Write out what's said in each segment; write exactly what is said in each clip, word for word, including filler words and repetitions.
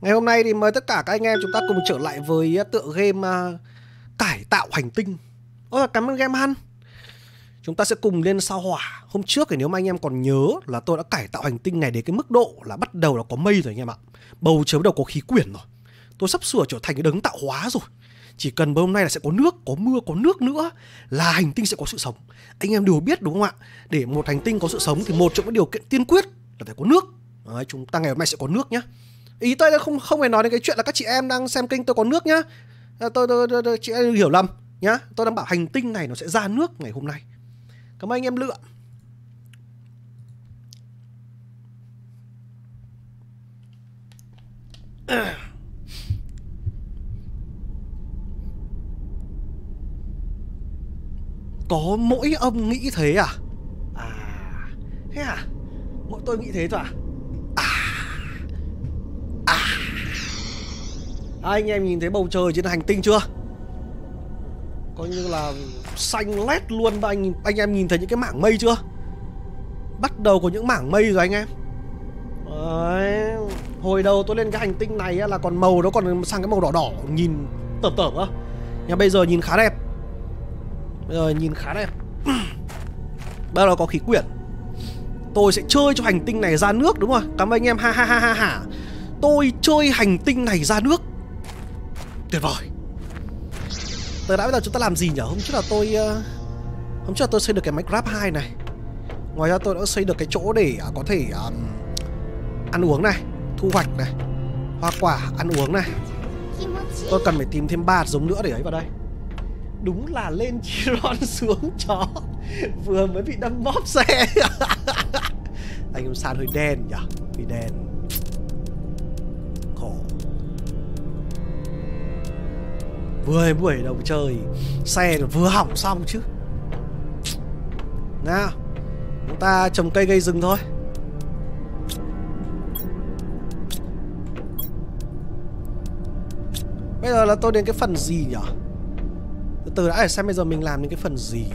Ngày hôm nay thì mời tất cả các anh em chúng ta cùng trở lại với tựa game uh, cải tạo hành tinh. Ôi, cảm ơn Game Hăn. Chúng ta sẽ cùng lên sao Hỏa. Hôm trước thì nếu mà anh em còn nhớ là tôi đã cải tạo hành tinh này đến cái mức độ là bắt đầu là có mây rồi anh em ạ. Bầu trời bắt đầu có khí quyển rồi. Tôi sắp sửa trở thành cái đấng tạo hóa rồi. Chỉ cần hôm nay là sẽ có nước, có mưa, có nước nữa là hành tinh sẽ có sự sống. Anh em đều biết đúng không ạ? Để một hành tinh có sự sống thì một trong những điều kiện tiên quyết là phải có nước. Đấy, chúng ta ngày hôm nay sẽ có nước nhá. Ý tôi không không phải nói đến cái chuyện là các chị em đang xem kênh tôi có nước nhá. Tôi, tôi, tôi, tôi chị em hiểu lầm nhá. Tôi đang bảo hành tinh này nó sẽ ra nước ngày hôm nay. Cảm ơn anh em Lựa. Có mỗi ông nghĩ thế à? À, thế à? Mỗi tôi nghĩ thế thôi à? À, à. Anh em nhìn thấy bầu trời trên hành tinh chưa? Coi như là xanh lét luôn. Và anh, anh em nhìn thấy những cái mảng mây chưa? Bắt đầu có những mảng mây rồi anh em. Đấy. Hồi đầu tôi lên cái hành tinh này là còn màu nó còn sang cái màu đỏ đỏ, nhìn tởm tởm á. Nhưng bây giờ nhìn khá đẹp. Bây giờ nhìn khá đẹp. Bây giờ có khí quyển. Tôi sẽ chơi cho hành tinh này ra nước, đúng không? Cảm ơn anh em, ha ha ha ha ha. Tôi chơi hành tinh này ra nước. Tuyệt vời. Từ đã bây giờ chúng ta làm gì nhỉ? Hôm trước là tôi uh, Hôm trước là tôi xây được cái Minecraft hai này. Ngoài ra tôi đã xây được cái chỗ để uh, có thể um, ăn uống này, thu hoạch này, hoa quả, ăn uống này. Tôi cần phải tìm thêm ba hạt giống nữa để ấy vào đây. Đúng là lên Chiron xuống chó. Vừa mới bị đâm bóp xe. Anh em San hơi đen nhỉ? Hơi đen. Khổ. Vừa buổi đầu chơi xe vừa hỏng xong chứ. Nào, chúng ta trồng cây gây rừng thôi. Bây giờ là tôi đến cái phần gì nhỉ? Từ từ đã để xem bây giờ mình làm những cái phần gì.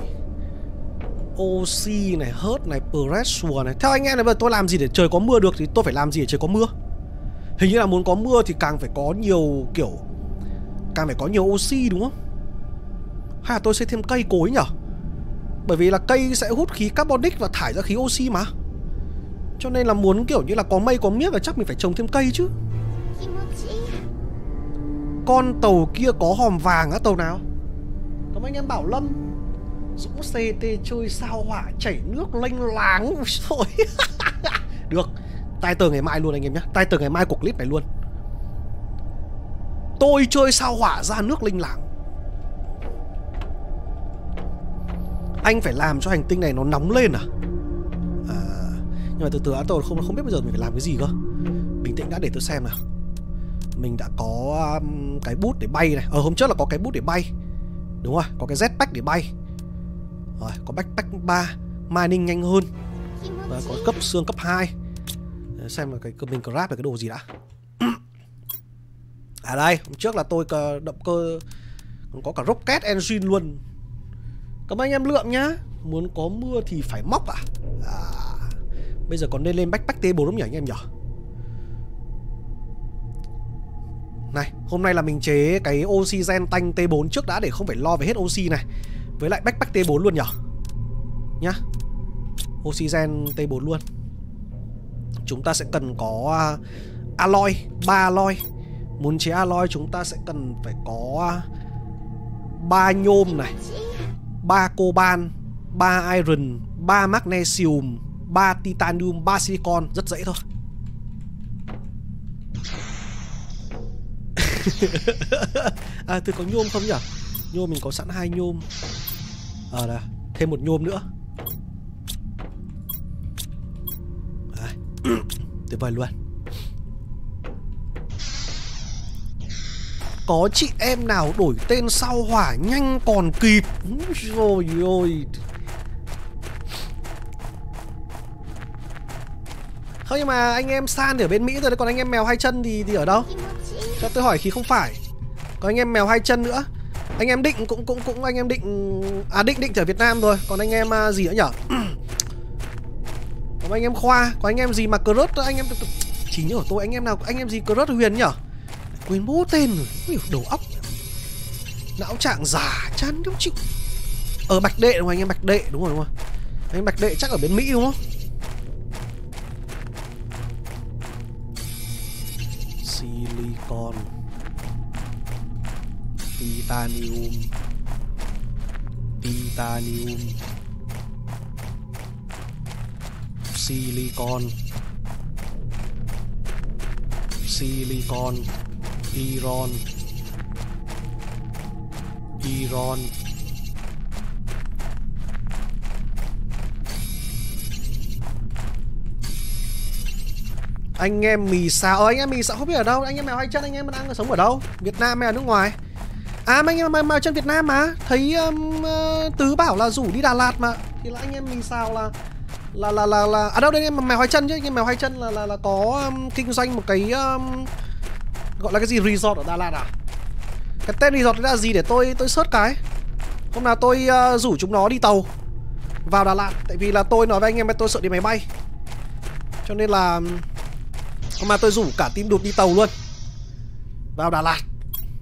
Oxy này, hớt này, pressure này. Theo anh em này, bây giờ tôi làm gì để trời có mưa được thì tôi phải làm gì để trời có mưa? Hình như là muốn có mưa thì càng phải có nhiều kiểu, càng phải có nhiều oxy đúng không? Hay là tôi xây thêm cây cối nhỉ? Bởi vì là cây sẽ hút khí carbonic và thải ra khí oxy mà. Cho nên là muốn kiểu như là có mây có miếc là chắc mình phải trồng thêm cây chứ. Con tàu kia có hòm vàng á, tàu nào? Cảm ơn anh em Bảo Lâm. Dũng xê tê chơi sao Hỏa chảy nước lênh láng. Thôi. Được. Tai tờ ngày mai luôn anh em nhé. Tai tờ ngày mai của clip này luôn. Tôi chơi sao Hỏa ra nước lênh láng. Anh phải làm cho hành tinh này nó nóng lên à? À, nhưng mà từ từ đã tôi không không biết bây giờ mình phải làm cái gì cơ. Bình tĩnh đã để tôi xem nào. Mình đã có um, cái bút để bay này. Ở hôm trước là có cái bút để bay. Đúng rồi, có cái jetpack để bay. Rồi, có backpack ba, mining nhanh hơn. Và có cấp xương cấp hai. Để xem là cái mình grab là cái đồ gì đã. À đây, hôm trước là tôi động cơ còn có cả rocket engine luôn. Cảm ơn anh em Lượng nhá. Muốn có mưa thì phải móc à? À, bây giờ còn nên lên backpack T bốn không nhỉ anh em nhỉ? Này, hôm nay là mình chế cái oxygen tank T bốn trước đã để không phải lo về hết oxy này. Với lại backpack T bốn luôn nhỉ? Nhá. Oxygen T bốn luôn. Chúng ta sẽ cần có uh, alloy, ba alloy. Muốn chế alloy chúng ta sẽ cần phải có ba uh, nhôm này, ba coban, ba iron, ba magnesium, ba titanium, ba silicon, rất dễ thôi. À, tôi có nhôm không nhỉ? Nhôm mình có sẵn hai nhôm. Ờ, à, đây, thêm một nhôm nữa. Đấy. Tuyệt vời luôn. Có chị em nào đổi tên sao Hỏa nhanh còn kịp. Rồi ôi. Không, nhưng mà anh em San thì ở bên Mỹ rồi đấy. Còn anh em Mèo Hai Chân thì, thì ở đâu? Cho tôi hỏi khi không phải. Còn anh em Mèo Hai Chân nữa. Anh em Định cũng cũng cũng anh em Định à Định Định ở Việt Nam rồi. Còn anh em uh, gì nữa nhở? Còn anh em Khoa, có anh em gì mà Crush anh em Trí nhớ của tôi, anh em nào, anh em gì có rất Huyền nhở? Quên bố tên rồi, không hiểu đầu óc. Não trạng giả chán không chịu. Ở Bạch Đệ đúng không anh em? Bạch Đệ đúng rồi đúng không? Anh Bạch Đệ chắc ở bên Mỹ đúng không? Silicon, Titanium, Titanium, Silicon, Silicon, Iron, Iron, anh em mì xào. Ờ, anh em mì xào không biết ở đâu. Anh em mèo hai chân anh em đang sống ở đâu? Việt Nam hay là nước ngoài? À anh em mèo chân Việt Nam mà. Thấy um, uh, Tứ bảo là rủ đi Đà Lạt mà. Thì là anh em mì xào là là là là là à đâu đây em mèo hai chân chứ. Anh em mèo hai chân là là là có um, kinh doanh một cái um, gọi là cái gì resort ở Đà Lạt à? Cái tên resort đấy là gì để tôi tôi search cái. Hôm nào tôi uh, rủ chúng nó đi tàu vào Đà Lạt. Tại vì là tôi nói với anh em là tôi sợ đi máy bay. Cho nên là hôm nay tôi rủ cả team đụt đi tàu luôn vào Đà Lạt.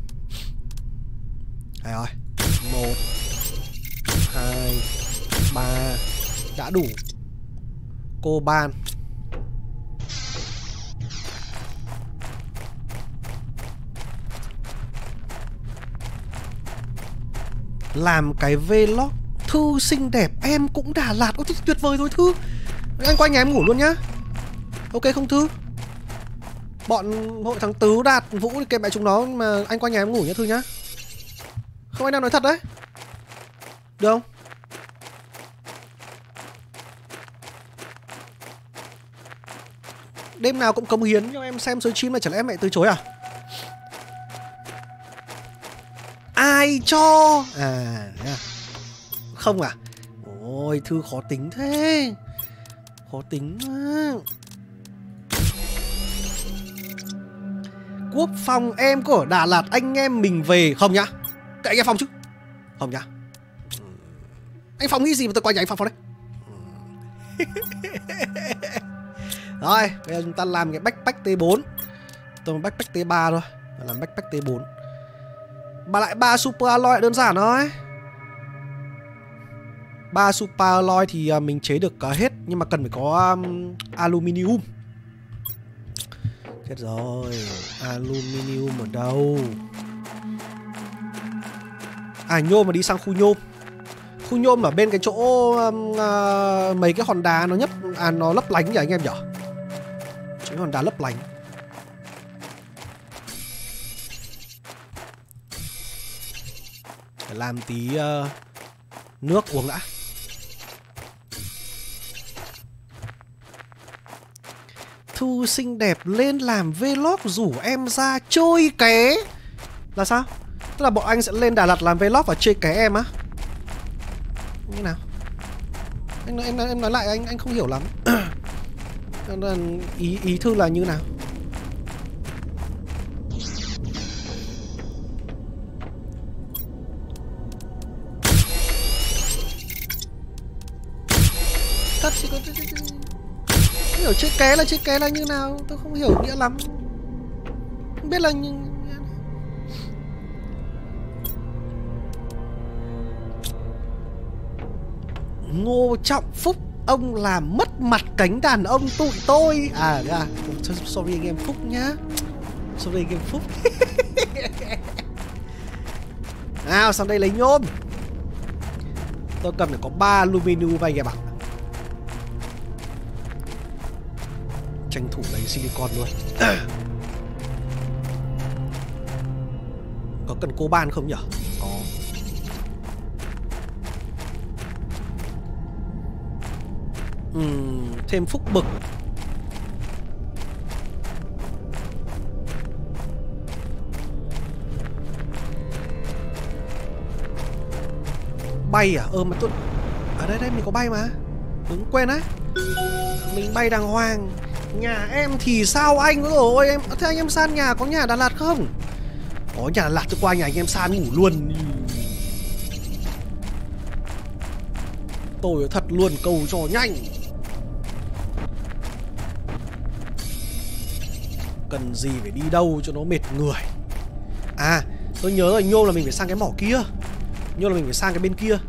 Đây rồi. Một, hai, ba. Đã đủ. Cô ban. Làm cái vlog. Thư xinh đẹp em cũng Đà Lạt. Ôi tuyệt vời rồi Thư. Anh qua nhà em ngủ luôn nhá. Ok không Thư? Bọn hội thằng Tứ, Đạt, Vũ thì kèm mẹ chúng nó. Mà anh qua nhà em ngủ nhá Thư nhá. Không, anh đang nói thật đấy. Được không? Đêm nào cũng cống hiến cho em xem stream mà chẳng lẽ em lại từ chối à? Ai cho? À, không à? Ôi Thư khó tính thế. Khó tính quá. Quốc phòng em có ở Đà Lạt anh em mình về không nhá? Cái anh em Phong chứ? Không nhá? Anh Phong nghĩ gì mà tôi qua nhà anh Phong Phong đấy? Rồi, bây giờ chúng ta làm cái backpack T bốn. Tôi backpack T ba thôi. Làm backpack T bốn. Bà lại ba super alloy đơn giản thôi. Ba super alloy thì mình chế được hết. Nhưng mà cần phải có um, aluminium. Chết rồi. Aluminium ở đâu? À nhôm mà đi sang khu nhôm. Khu nhôm ở bên cái chỗ um, uh, mấy cái hòn đá nó nhấp. À nó lấp lánh nhỉ anh em nhỉ? Chỗ hòn đá lấp lánh. Phải làm tí uh, nước uống đã. Thu xinh đẹp lên làm vlog rủ em ra chơi ké. Là sao? Tức là bọn anh sẽ lên Đà Lạt làm vlog và chơi ké em á? Như nào? Anh em em nói lại anh anh không hiểu lắm. ý ý Thư là như nào? Thật chỉ có không hiểu chơi ké là chơi ké là như nào, tôi không hiểu nghĩa lắm. Không biết là như... Ngô Trọng Phúc, ông làm mất mặt cánh đàn ông tụi tôi. À đấy à, sorry anh em Phúc nhá. Sorry anh em Phúc. Nào sang đây lấy nhôm. Tôi cần phải có ba aluminium vay kìa bạn. Tranh thủ lấy silicon luôn. Có cần coban không nhỉ? Có. Uhm, thêm phúc bực. Bay à? Ờ mà tôi... Ở đây đây mình có bay mà. Đúng quên á. Mình bay đàng hoàng. Nhà em thì sao anh? Ôi em, thế anh em San nhà có nhà Đà Lạt không? Có nhà Đà Lạt tôi qua nhà anh em San ngủ luôn. Tôi thật luôn cầu cho nhanh. cần gì phải đi đâu cho nó mệt người. À, tôi nhớ rồi, nhôm là mình phải sang cái mỏ kia. Nhôm là mình phải sang cái bên kia.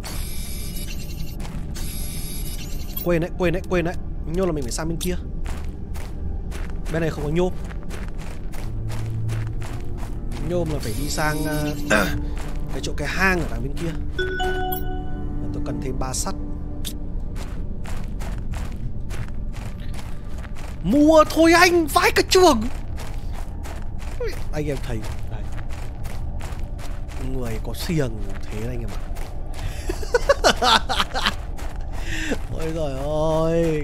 Quên đấy, quên đấy, quên đấy. Nhôm là mình phải sang bên kia. Bên này không có nhôm. Nhôm là phải đi sang uh, cái chỗ cái hang ở đằng bên kia. Tôi cần thêm ba sắt. Mua thôi anh, vãi cả trường. Anh em thấy đấy. Người có xiềng thế anh em ạ. Ôi giời ơi,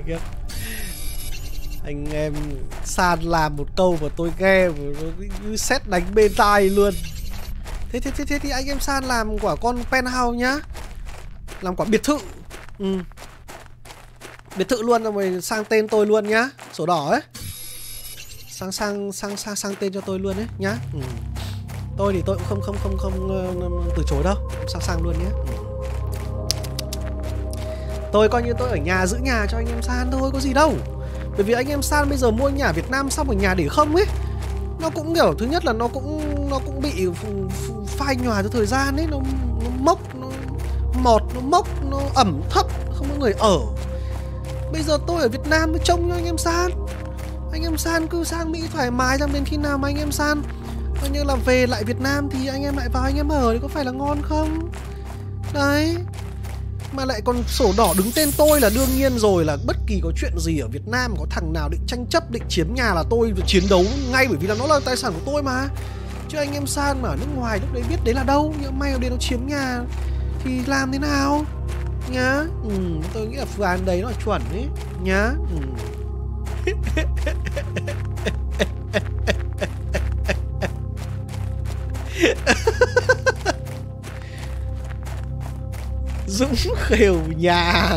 anh em San làm một câu mà tôi nghe như sét đánh bên tai luôn. Thế thế thế thế thì anh em San làm quả con penthouse nhá. Làm quả biệt thự. Ừ. Biệt thự luôn rồi sang tên tôi luôn nhá. Sổ đỏ ấy. Sang sang sang sang sang tên cho tôi luôn ấy nhá. Ừ. Tôi thì tôi cũng không không không không uh, từ chối đâu. Sang sang luôn nhé. Ừ. Tôi coi như tôi ở nhà giữ nhà cho anh em San thôi, có gì đâu. Bởi vì anh em San bây giờ mua nhà Việt Nam xong ở nhà để không ấy. Nó cũng kiểu thứ nhất là nó cũng nó cũng bị phai nhòa theo thời gian ấy, nó, nó mốc, nó mọt, nó mốc, nó ẩm thấp, không có người ở. Bây giờ tôi ở Việt Nam mới trông cho anh em San. Anh em San cứ sang Mỹ thoải mái, xong đến khi nào mà anh em San coi như là về lại Việt Nam thì anh em lại vào anh em ở thì có phải là ngon không? Đấy. Mà lại còn sổ đỏ đứng tên tôi là đương nhiên rồi, là bất kỳ có chuyện gì ở Việt Nam có thằng nào định tranh chấp, định chiếm nhà là tôi chiến đấu ngay, bởi vì là nó là tài sản của tôi mà. Chứ anh em San mà ở nước ngoài lúc đấy biết đấy là đâu, nhưng may ở đây nó chiếm nhà thì làm thế nào nhá. Ừ, tôi nghĩ là phương án đấy nó là chuẩn đấy nhá. Ừ. Dũng khều nhà.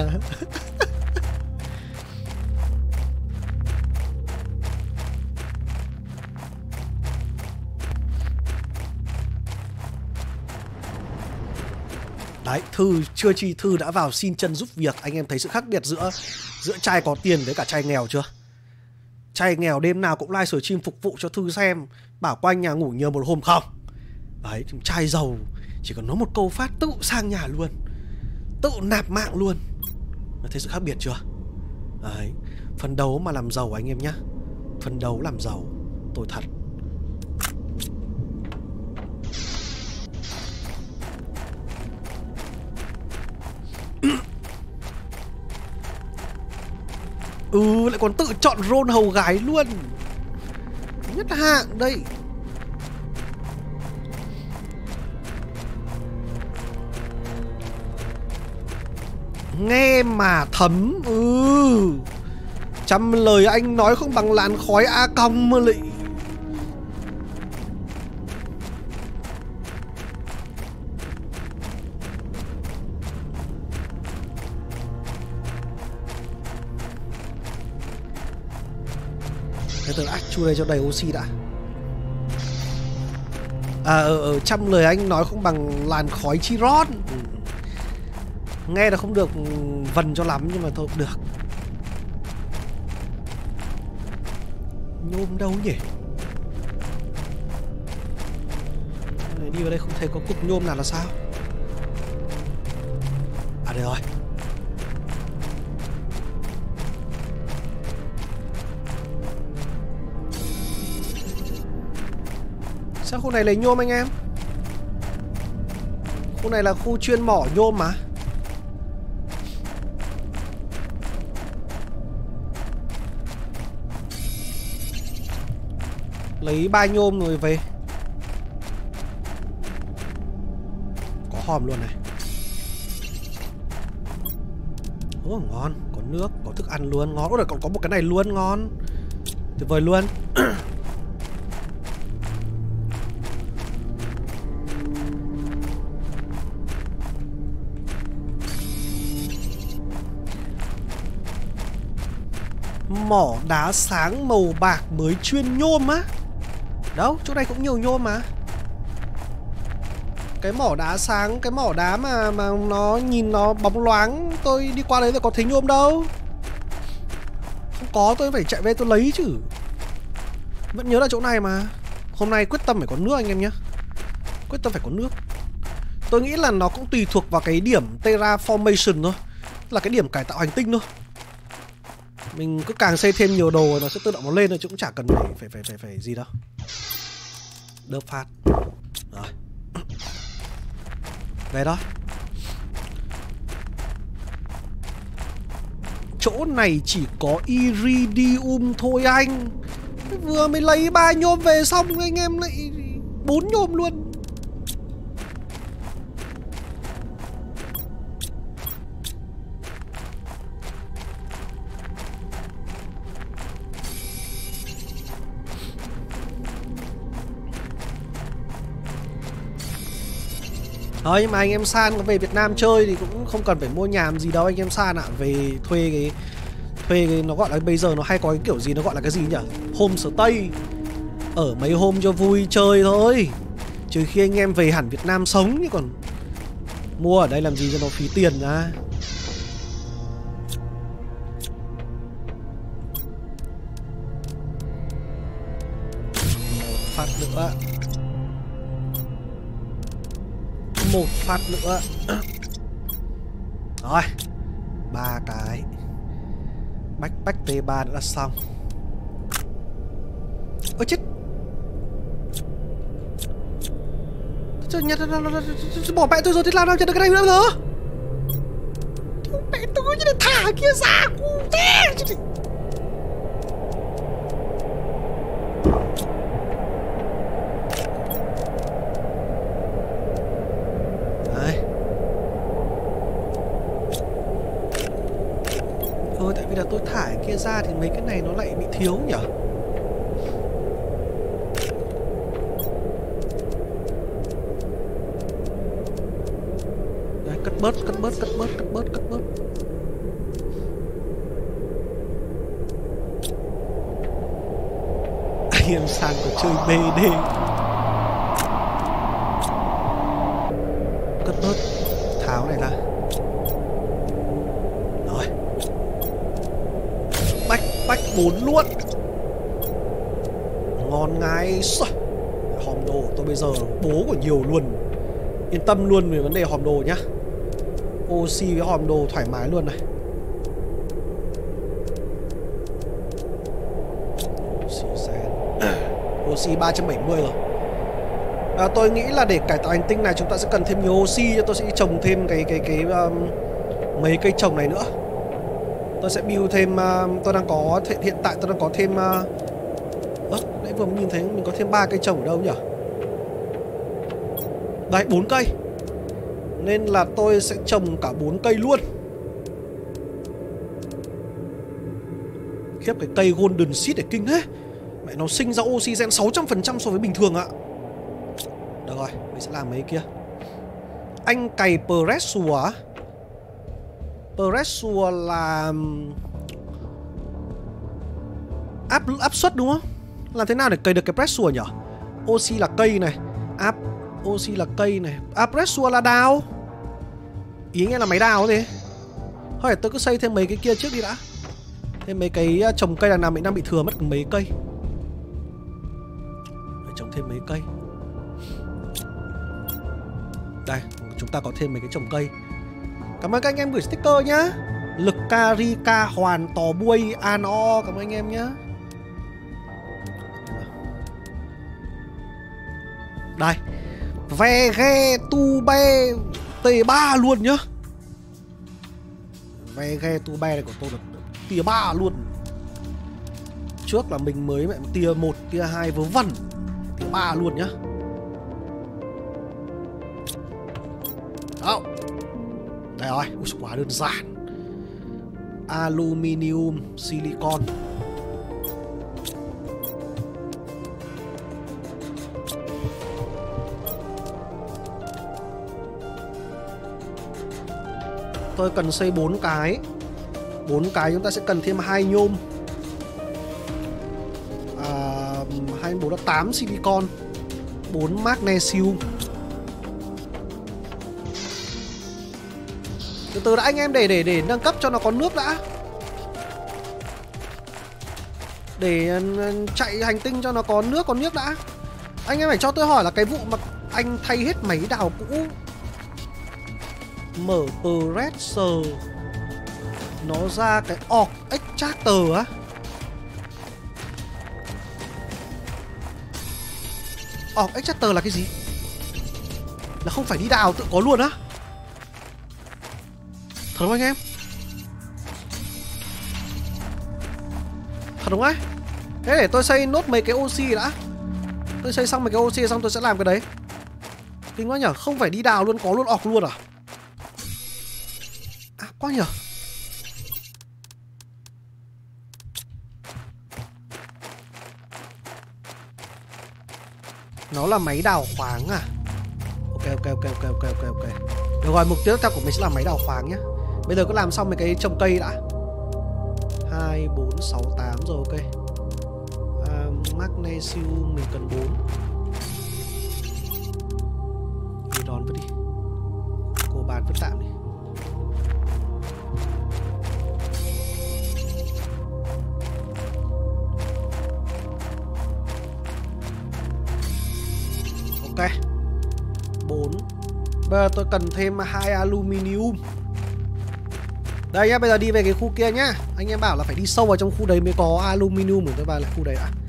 Đấy, Thư chưa chi Thư đã vào xin chân giúp việc. Anh em thấy sự khác biệt giữa giữa trai có tiền với cả trai nghèo chưa? Trai nghèo đêm nào cũng live stream phục vụ cho Thư xem, bảo quanh nhà ngủ nhờ một hôm không. Đấy, trai giàu chỉ cần nói một câu phát tự sang nhà luôn, tự nạp mạng luôn. Thấy sự khác biệt chưa? Đấy, phấn đấu mà làm giàu anh em nhá. Phấn đấu làm giàu, tôi thật. Ừ, lại còn tự chọn role hầu gái luôn. Nhất hạng đây. Nghe mà thấm. Ừ, trăm lời anh nói không bằng làn khói A cong mà lị. Thế tôi ách chu đây cho đầy oxy đã. À ờ, ờ, trăm lời anh nói không bằng làn khói Chiron. Ừ. Nghe là không được vần cho lắm nhưng mà thôi cũng được. Nhôm đâu nhỉ? Đi vào đây không thấy có cục nhôm nào là sao? À đây rồi. Sao khu này lấy nhôm anh em? Khu này là khu chuyên mỏ nhôm mà. Lấy ba nhôm rồi về. Có hòm luôn này. Ồ ngon, có nước, có thức ăn luôn, ngon. Ôi rồi còn có một cái này luôn, ngon. Tuyệt vời luôn. Mỏ đá sáng màu bạc mới chuyên nhôm á. Đâu, chỗ này cũng nhiều nhôm mà. Cái mỏ đá sáng, cái mỏ đá mà mà nó nhìn nó bóng loáng, tôi đi qua đấy rồi có thấy nhôm đâu. Không có tôi phải chạy về tôi lấy chứ. Vẫn nhớ là chỗ này mà. Hôm nay quyết tâm phải có nước anh em nhé. Quyết tâm phải có nước. Tôi nghĩ là nó cũng tùy thuộc vào cái điểm terraformation thôi, là cái điểm cải tạo hành tinh thôi. Mình cứ càng xây thêm nhiều đồ nó sẽ tự động nó lên thôi, chứ cũng chả cần phải phải phải phải, phải gì đâu. Đớp phát. Rồi. Về đó. Chỗ này chỉ có iridium thôi anh. Vừa mới lấy ba nhôm về xong anh em lại bốn nhôm luôn. Thôi nhưng mà anh em San có về Việt Nam chơi thì cũng không cần phải mua nhà làm gì đâu anh em San ạ. À. Về thuê cái thuê cái nó gọi là bây giờ nó hay có cái kiểu gì nó gọi là cái gì nhỉ? Homestay. Ở mấy hôm cho vui chơi thôi. Trừ khi anh em về hẳn Việt Nam sống, chứ còn mua ở đây làm gì cho nó phí tiền ra. Một phát nữa. Một phát nữa. Rồi. Ba cái. Backpack T ba đã xong. Ôi chết. Bỏ mẹ tôi rồi thì làm nào cho được cái này nữa giờ. Mẹ tôi như là thả kia ra. Đấy. Thôi tại vì là tôi thả kia ra thì mấy cái này nó lại bị thiếu nhỉ. Cất bớt, cất bớt, cất bớt, cất bớt, cất bớt. Anh em San có chơi bê đê. Cất bớt, tháo này ra. Rồi. Bách, bách bốn luôn. Ngon ngay. Hòm đồ tôi bây giờ bố của nhiều luôn. Yên tâm luôn về vấn đề hòm đồ nhá. Oxy với hòm đồ thoải mái luôn này. Oxy sen. Oxy ba trăm bảy mươi rồi. À, tôi nghĩ là để cải tạo hành tinh này chúng ta sẽ cần thêm nhiều oxy, cho tôi sẽ trồng thêm cái cái cái um, mấy cây trồng này nữa. Tôi sẽ build thêm uh, tôi đang có hiện tại tôi đang có thêm uh, ơ, nãy vừa mới nhìn thấy mình có thêm ba cây trồng ở đâu nhỉ? Đấy, bốn cây. Nên là tôi sẽ trồng cả bốn cây luôn. Khiếp, cái cây Golden Seed để kinh thế. Mẹ nó sinh ra oxygen sáu trăm phần trăm so với bình thường ạ. Được rồi, mình sẽ làm mấy kia. Anh cày Pressure á. Pressure là áp áp suất đúng không? Làm thế nào để cày được cái Pressure nhỉ? Oxy là cây này, áp oxy là cây này, áp Pressure là đào. Ý nghe là máy đào thế. Thôi tôi cứ xây thêm mấy cái kia trước đi đã. Thêm mấy cái trồng cây đằng nào mình đang bị thừa mất mấy cây. Phải trồng thêm mấy cây. Đây, chúng ta có thêm mấy cái trồng cây. Cảm ơn các anh em gửi sticker nhá. Lực Karika hoàn tò buôi an o. Cảm ơn anh em nhá. Đây, Vege tu be T ba luôn nhá. Vege tu be này của tôi là tia ba luôn. Trước là mình mới mẹ tia một, tia hai vớ vẩn. Tia ba luôn nhá. Đó. Đây rồi, ui, quá đơn giản. Aluminium, silicon. Tôi cần xây bốn cái. bốn cái chúng ta sẽ cần thêm hai nhôm. À, hai bốn là tám silicon, bốn magnesium. Từ từ đã anh em, để để để nâng cấp cho nó có nước đã. để chạy hành tinh cho nó có nước có nước đã. Anh em phải cho tôi hỏi là cái vụ mà anh thay hết máy đào cũ, mở pressure nó ra cái orc extractor á. Orc extractor là cái gì? Là không phải đi đào tự có luôn á? Thật không anh em? Thật đúng ấy. Thế để tôi xây nốt mấy cái oxy đã. Tôi xây xong mấy cái oxy xong tôi sẽ làm cái đấy. Kinh quá nhở, không phải đi đào luôn, có luôn orc luôn à? À quá nhở. Nó là máy đào khoáng à? Ok ok ok ok ok ok ok. Được rồi, mục tiêu tiếp theo của mình sẽ là máy đào khoáng nhá. Bây giờ cứ làm xong mấy cái trồng cây đã. Hai, bốn, sáu, tám rồi ok. à, Magnesium mình cần bốn. Đi đòn vứt đi. Cô bàn vứt tạm đi. Ok. Bốn. Bây giờ tôi cần thêm hai aluminium. Đây nhá, bây giờ đi về cái khu kia nhá. Anh em bảo là phải đi sâu vào trong khu đấy mới có aluminium, của tôi vào lại khu đấy đã.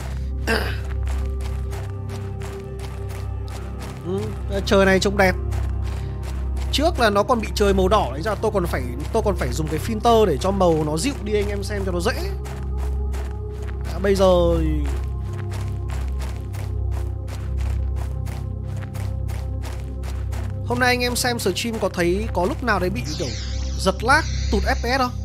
Ừ, trời này trông đẹp. Trước là nó còn bị trời màu đỏ đấy, giờ tôi còn phải tôi còn phải dùng cái filter để cho màu nó dịu đi anh em xem cho nó dễ. À, bây giờ hôm nay anh em xem stream có thấy có lúc nào đấy bị kiểu giật lag, tụt ép pê ét không?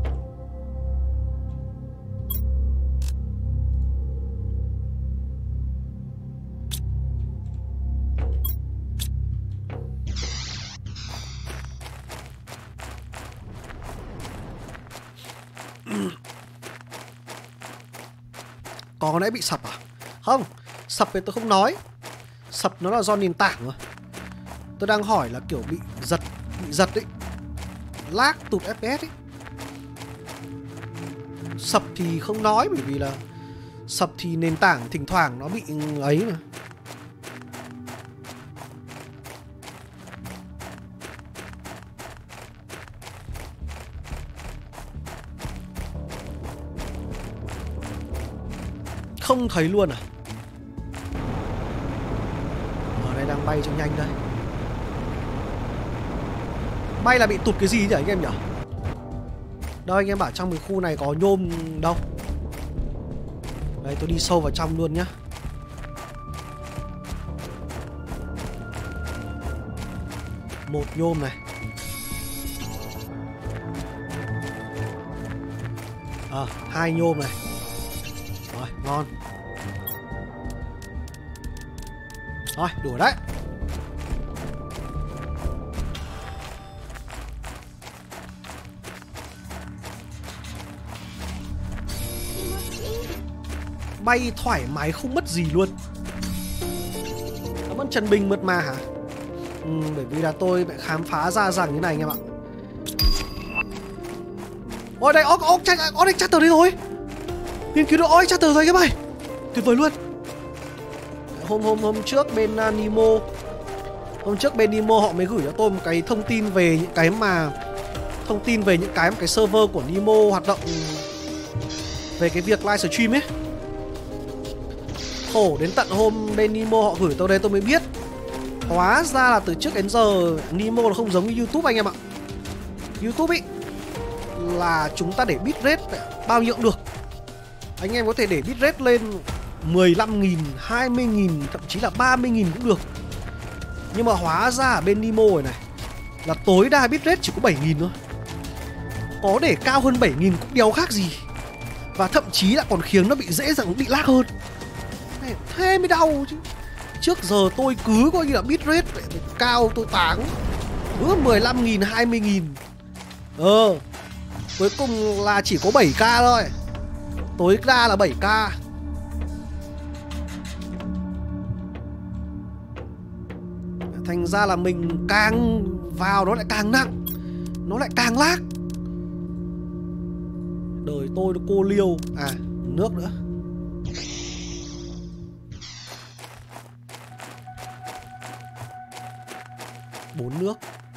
Có nãy bị sập à? Không, sập thì tôi không nói. Sập nó là do nền tảng rồi. Tôi đang hỏi là kiểu bị giật, bị giật ấy, lag, tụt ép pê ét ấy. Sập thì không nói, bởi vì là sập thì nền tảng thỉnh thoảng nó bị ấy mà. Không thấy luôn à? Ở đây đang bay cho nhanh đây. Bay là bị tụt cái gì nhỉ anh em nhỉ? Đâu anh em bảo trong cái khu này có nhôm đâu. Đây tôi đi sâu vào trong luôn nhá. Một nhôm này. À, hai nhôm này. Rồi, ngon. Rồi, đủ đấy. Bay thoải mái không mất gì luôn. Cảm ơn Trần Bình mượt mà hả? Ừ, bởi vì là tôi lại khám phá ra rằng như này anh em ạ. Ôi đây, ốc ốc ốc đây chatter đây rồi. Nghiên cứu được ôi chatter rồi các bạn. Tuyệt vời luôn. Hôm hôm hôm trước bên uh, Nemo, hôm trước bên Nemo họ mới gửi cho tôi một cái thông tin về những cái mà thông tin về những cái cái server của Nemo hoạt động về cái việc live stream ấy. Khổ đến tận hôm bên Nemo họ gửi tôi đây tôi mới biết. Hóa ra là từ trước đến giờ Nemo là không giống như YouTube anh em ạ. YouTube ý là chúng ta để bitrate bao nhiêu cũng được. Anh em có thể để bitrate lên mười lăm nghìn, hai mươi nghìn, thậm chí là ba mươi nghìn cũng được. Nhưng mà hóa ra ở bên Nemo này này là tối đa bitrate chỉ có bảy nghìn thôi. Có để cao hơn bảy nghìn cũng đéo khác gì. Và thậm chí là còn khiến nó bị dễ dàng bị lag hơn. Thế mới đau chứ. Trước giờ tôi cứ coi như là bitrate cao tôi táng cứ mười lăm nghìn, hai mươi nghìn. Ờ cuối cùng là chỉ có bảy K thôi. Tối đa là bảy K. Thành ra là mình càng vào nó lại càng nặng, nó lại càng lag. Đời tôi nó cô liêu. À, nước nữa. Bốn nước.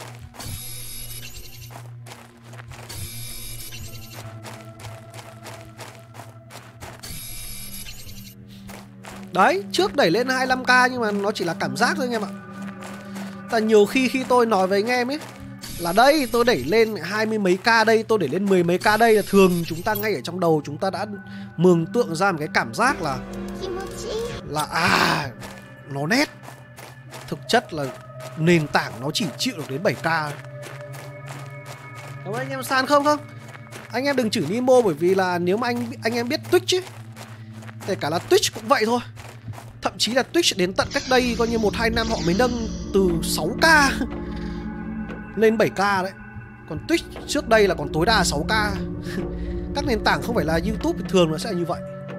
Đấy, trước đẩy lên hai mươi lăm k nhưng mà nó chỉ là cảm giác thôi anh em ạ. Tại nhiều khi khi tôi nói với anh em ấy là đây tôi đẩy lên hai mươi mấy k đây, tôi đẩy lên mười mấy k đây, là thường chúng ta ngay ở trong đầu chúng ta đã mường tượng ra một cái cảm giác là là à nó nét. Thực chất là nền tảng nó chỉ chịu được đến bảy k. Đúng anh em san không không? Anh em đừng chửi Nemo, bởi vì là nếu mà anh anh em biết Twitch ấy, kể cả là Twitch cũng vậy thôi. Thậm chí là Twitch đến tận cách đây coi như một hai năm họ mới nâng từ sáu k lên bảy k đấy. Còn Twitch trước đây là còn tối đa sáu k. Các nền tảng không phải là YouTube thì thường nó sẽ là như vậy.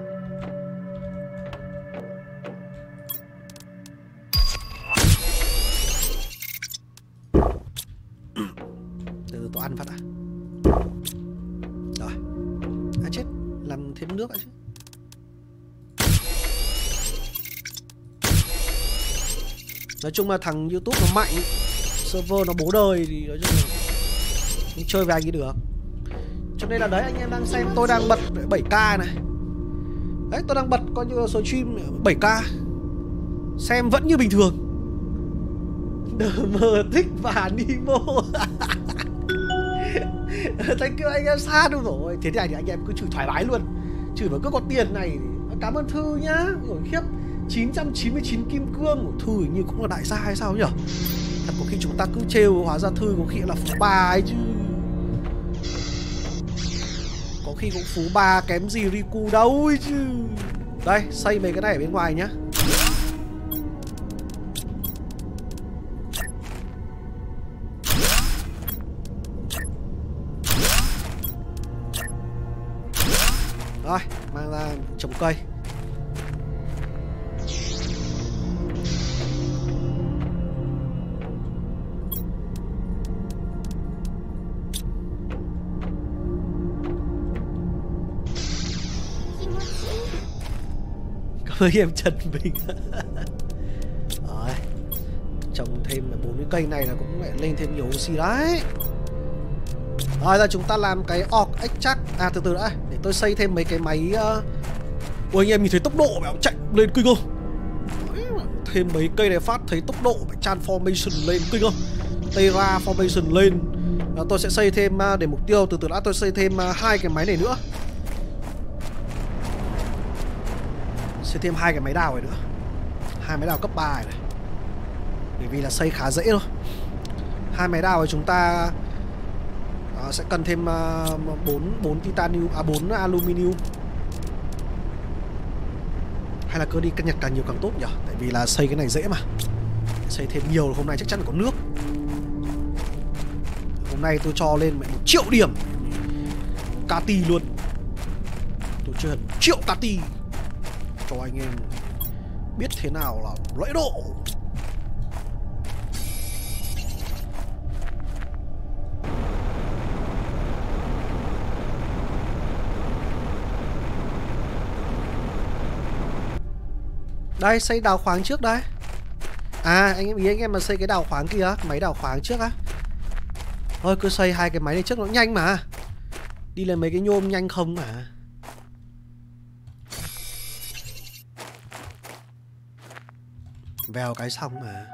Từ tôi ăn phát à. Rồi. À chết, làm thêm nước đã chứ. Nói chung là thằng YouTube nó mạnh, server nó bố đời thì nói chung là không chơi với anh ấy được. Cho nên là đấy, anh em đang xem tôi đang bật bảy k này. Đấy, tôi đang bật coi như là số stream bảy k, xem vẫn như bình thường. Mờ thích và Nemo. Thank you anh em xa đâu rồi. Thế này thì anh em cứ chửi thoải mái luôn. Chửi vào cứ có tiền này. Cảm ơn Thư nhá. Rồi khiếp, chín trăm chín mươi chín kim cương của Thư hình như cũng là đại gia hay sao nhỉ? Thật có khi chúng ta cứ trêu hóa ra Thư có khi là phú ba ấy chứ. Có khi cũng phú ba kém gì Riku đâu ấy chứ. Đây, xây mấy cái này ở bên ngoài nhá. Rồi, mang ra trồng cây. Cảm ơn em Trần Bình. Rồi, trồng thêm bốn cái cây này là cũng lại lên thêm nhiều oxy đấy. Rồi là chúng ta làm cái orc extract. À từ từ đã, để tôi xây thêm mấy cái máy uh... Ôi anh em nhìn thấy tốc độ mẹ chạy lên kinh không? Thêm mấy cây này phát thấy tốc độ transformation lên kinh không? Terra formation lên. À, tôi sẽ xây thêm uh, để mục tiêu từ từ đã, tôi xây thêm uh, hai cái máy này nữa. Xây thêm hai cái máy đào này nữa. Hai máy đào cấp ba này, này. Bởi vì là xây khá dễ thôi. Hai máy đào thì chúng ta à, sẽ cần thêm bốn uh, bốn titanium, à bốn aluminium. Hay là cứ đi cân nhật càng nhiều càng tốt nhỉ? Tại vì là xây cái này dễ mà. Xây thêm nhiều hôm nay chắc chắn là có nước. Hôm nay tôi cho lên một triệu điểm Cati luôn. Tôi chơi hẳn triệu Cati cho anh em biết thế nào là lễ độ. Đây, xây đào khoáng trước đây. À, anh em ý anh em mà xây cái đào khoáng kia, máy đào khoáng trước á. Thôi cứ xây hai cái máy này trước nó nhanh mà. Đi lên mấy cái nhôm nhanh không mà. Vèo cái xong mà.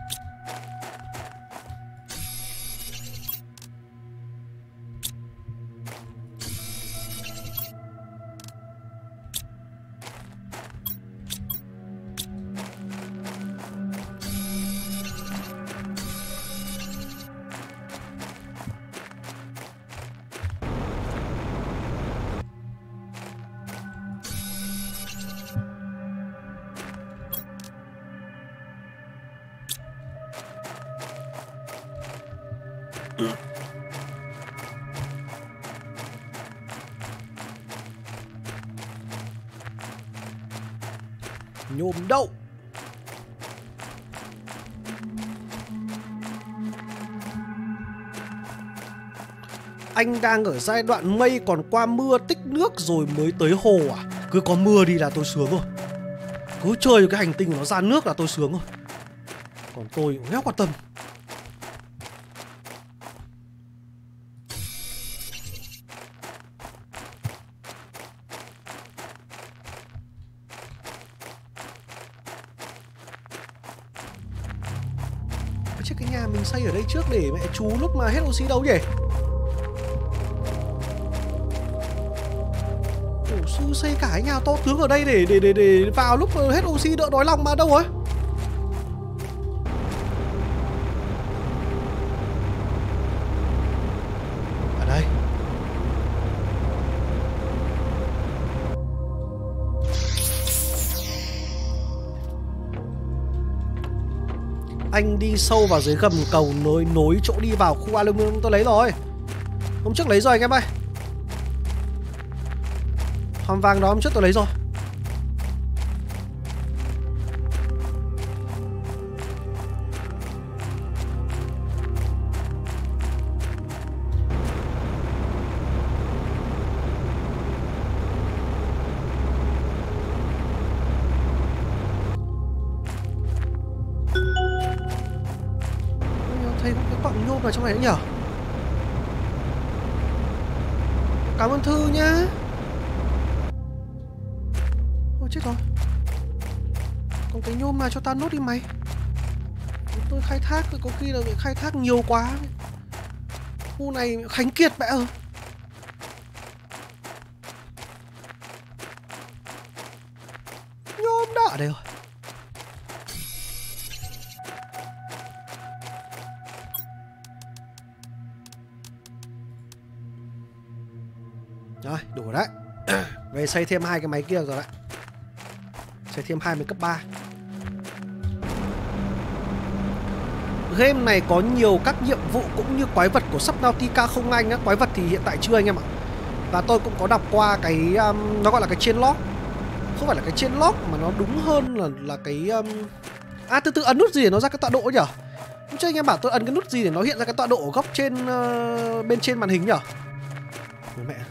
Nhôm đậu. Anh đang ở giai đoạn mây còn qua mưa tích nước rồi mới tới hồ à? Cứ có mưa đi là tôi sướng rồi. Cứ chơi cái hành tinh của nó ra nước là tôi sướng rồi. Còn tôi cũng đéo quan tâm. Chứ cái nhà mình xây ở đây trước để mẹ chú lúc mà hết oxy đâu nhỉ? Tổ sư xây cả cái nhà to tướng ở đây để để để để vào lúc hết oxy đỡ đói lòng mà đâu rồi? Ở đây. Anh đi sâu vào dưới gầm cầu nối nối chỗ đi vào khu aluminum tôi lấy rồi. Hôm trước lấy rồi anh em ơi. Hòm vàng đó hôm trước tôi lấy rồi. Thấy có cái quặng nhôm vào trong này nữa nhở? Cảm ơn Thư nhá. Ôi chết rồi. Còn cái nhôm này cho tao nốt đi mày. Tôi khai thác có khi là khai thác nhiều quá. Khu này khánh kiệt mẹ ơi. Nhôm đã ở đây rồi. Rồi, đủ đấy. Về xây thêm hai cái máy kia rồi đấy. Xây thêm hai máy cấp ba. Game này có nhiều các nhiệm vụ cũng như quái vật của Subnautica không anh á. Quái vật thì hiện tại chưa anh em ạ. Và tôi cũng có đọc qua cái um, nó gọi là cái chain log. Không phải là cái chain log mà nó đúng hơn là là cái um... À từ từ ấn nút gì để nó ra cái tọa độ nhở? Không cho anh em bảo tôi ấn cái nút gì để nó hiện ra cái tọa độ ở góc trên uh, bên trên màn hình nhở? Ôi mẹ.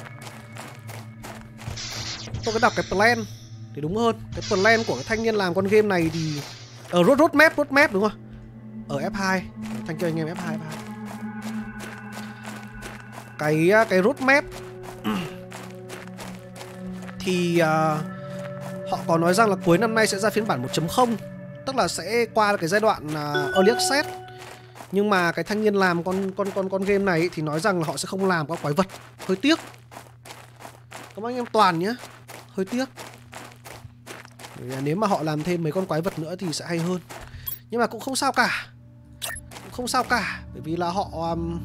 Tôi có đọc cái plan thì đúng hơn. Cái plan của cái thanh niên làm con game này thì ở road roadmap roadmap đúng không? Ở ép hai. Thanh kêu anh em ép hai ép hai. Cái cái roadmap thì uh, họ có nói rằng là cuối năm nay sẽ ra phiên bản một chấm không, tức là sẽ qua cái giai đoạn uh, early access. Nhưng mà cái thanh niên làm con con con con game này thì nói rằng là họ sẽ không làm các quái vật, hơi tiếc. Cảm ơn anh em Toàn nhé. Hơi tiếc. Nếu mà họ làm thêm mấy con quái vật nữa thì sẽ hay hơn. Nhưng mà cũng không sao cả. Cũng không sao cả. Bởi vì là họ um,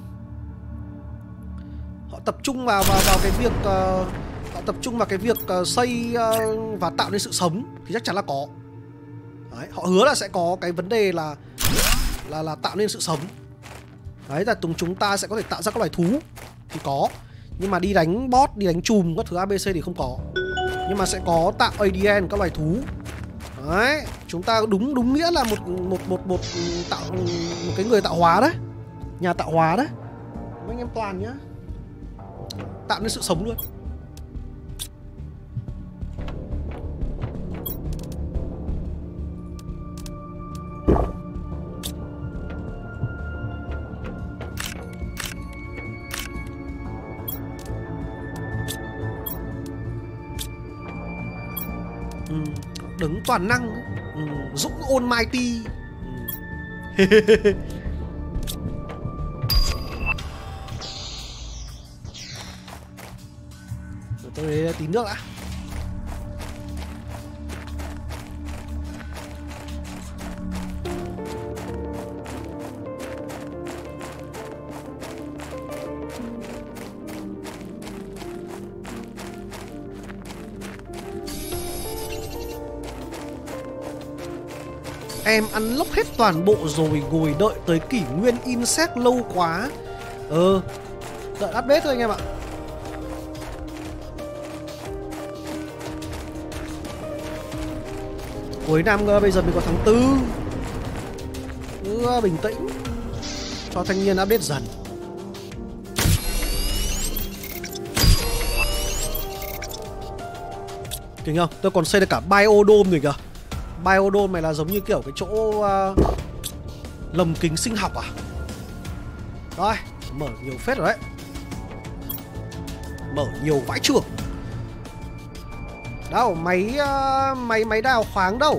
họ tập trung vào vào, vào cái việc uh, họ tập trung vào cái việc uh, xây uh, và tạo nên sự sống thì chắc chắn là có. Đấy, họ hứa là sẽ có cái vấn đề là là là tạo nên sự sống. Đấy là chúng ta sẽ có thể tạo ra các loài thú thì có. Nhưng mà đi đánh boss, đi đánh chùm các thứ a bê xê thì không có. Nhưng mà sẽ có tạo a đê en các loài thú. Đấy, chúng ta đúng đúng nghĩa là một một một một tạo một cái người tạo hóa đấy. Nhà tạo hóa đấy. Anh em Toàn nhá. Tạo nên sự sống luôn. Ừ, đứng toàn năng. Ừ, Dũng Almighty. Ừ. Rồi tôi tí nước đã. Em ăn lốc hết toàn bộ rồi, ngồi đợi tới kỷ nguyên insect lâu quá. Ờ, đợi update thôi anh em ạ. Cuối năm bây giờ mình có tháng tư. Cứ bình tĩnh, cho thanh niên update dần. Kinh không? Tôi còn xây được cả biodome rồi kìa. Biodome này là giống như kiểu cái chỗ uh, lồng kính sinh học à? Rồi, mở nhiều phết rồi đấy. Mở nhiều vãi chưởng. Đâu, máy uh, máy máy đào khoáng đâu?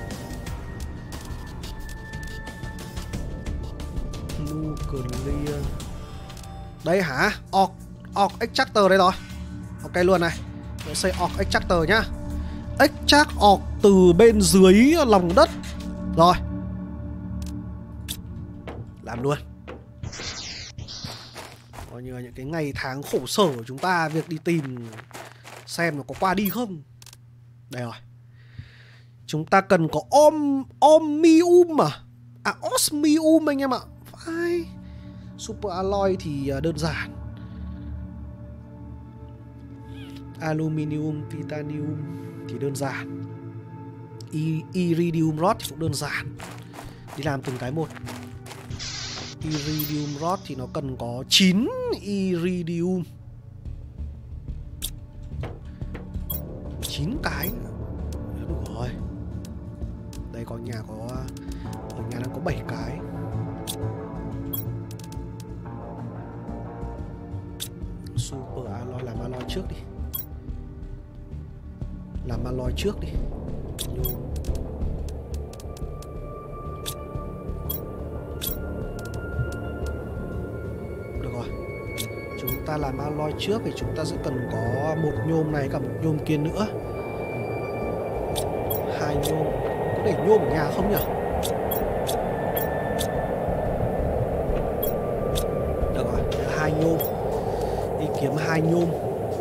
Nuclear. Đây hả? Orc, Orc Extractor đây rồi. Ok luôn này. Tôi xây Orc Extractor nhá. Extract Orc từ bên dưới lòng đất. Rồi. Làm luôn. Coi như là những cái ngày tháng khổ sở của chúng ta, việc đi tìm xem nó có qua đi không. Đây rồi. Chúng ta cần có om Omnium à? À, Osmium anh em ạ. Phải. Super Alloy thì đơn giản. Aluminium, Titanium thì đơn giản. I Iridium Rod thì cũng đơn giản. Đi làm từng cái một. Iridium Rod thì nó cần có chín Iridium, chín cái. Đúng rồi. Đây có nhà có, ở nhà đang có bảy cái. Super Alloy, làm Alloy trước đi. Làm Alloy trước đi. Nhôm. Được rồi. Chúng ta làm Alloy trước thì chúng ta sẽ cần có một nhôm này, cả một nhôm kia nữa. Hai nhôm. Có để nhôm ở nhà không nhỉ? Được rồi, hai nhôm. Đi kiếm hai nhôm.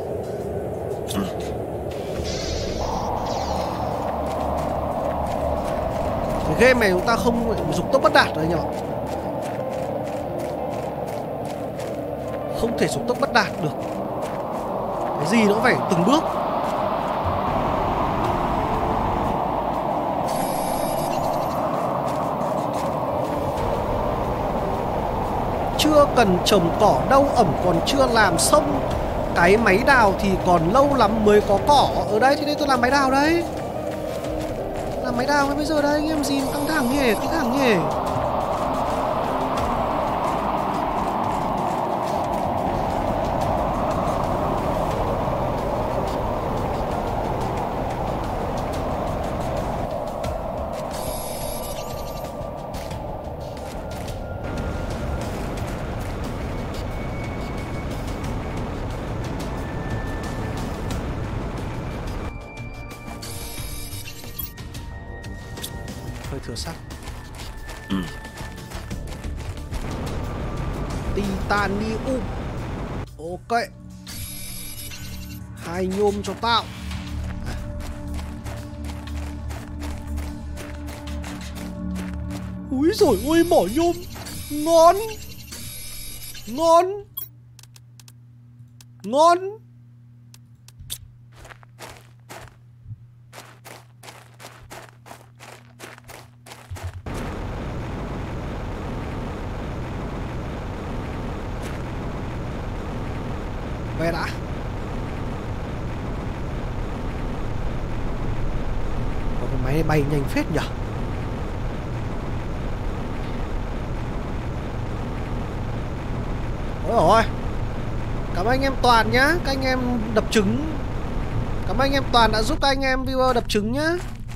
Cái game này chúng ta không phải dục tốc bất đạt rồi nhỉ? Không thể dục tốc bất đạt được. Cái gì nó phải từng bước. Chưa cần trồng cỏ đâu, ẩm còn chưa làm xong. Cái máy đào thì còn lâu lắm mới có cỏ. Ở đây thì đây tôi làm máy đào đấy. Làm máy đào bây giờ đây, anh em gì căng thẳng nhỉ, căng thẳng nhỉ. Hơi thừa sắt. Titanium. Ok. Hai nhôm cho tao. À. Úi dồi ôi, mỏ nhôm. Ngon. Ngon. Ngon. Về đã. Có cái máy bay nhanh phết nhỉ. Ôi ôi. Cảm ơn anh em Toàn nhá. Các anh em đập trứng. Cảm ơn anh em Toàn đã giúp các anh em viewer đập trứng nhá.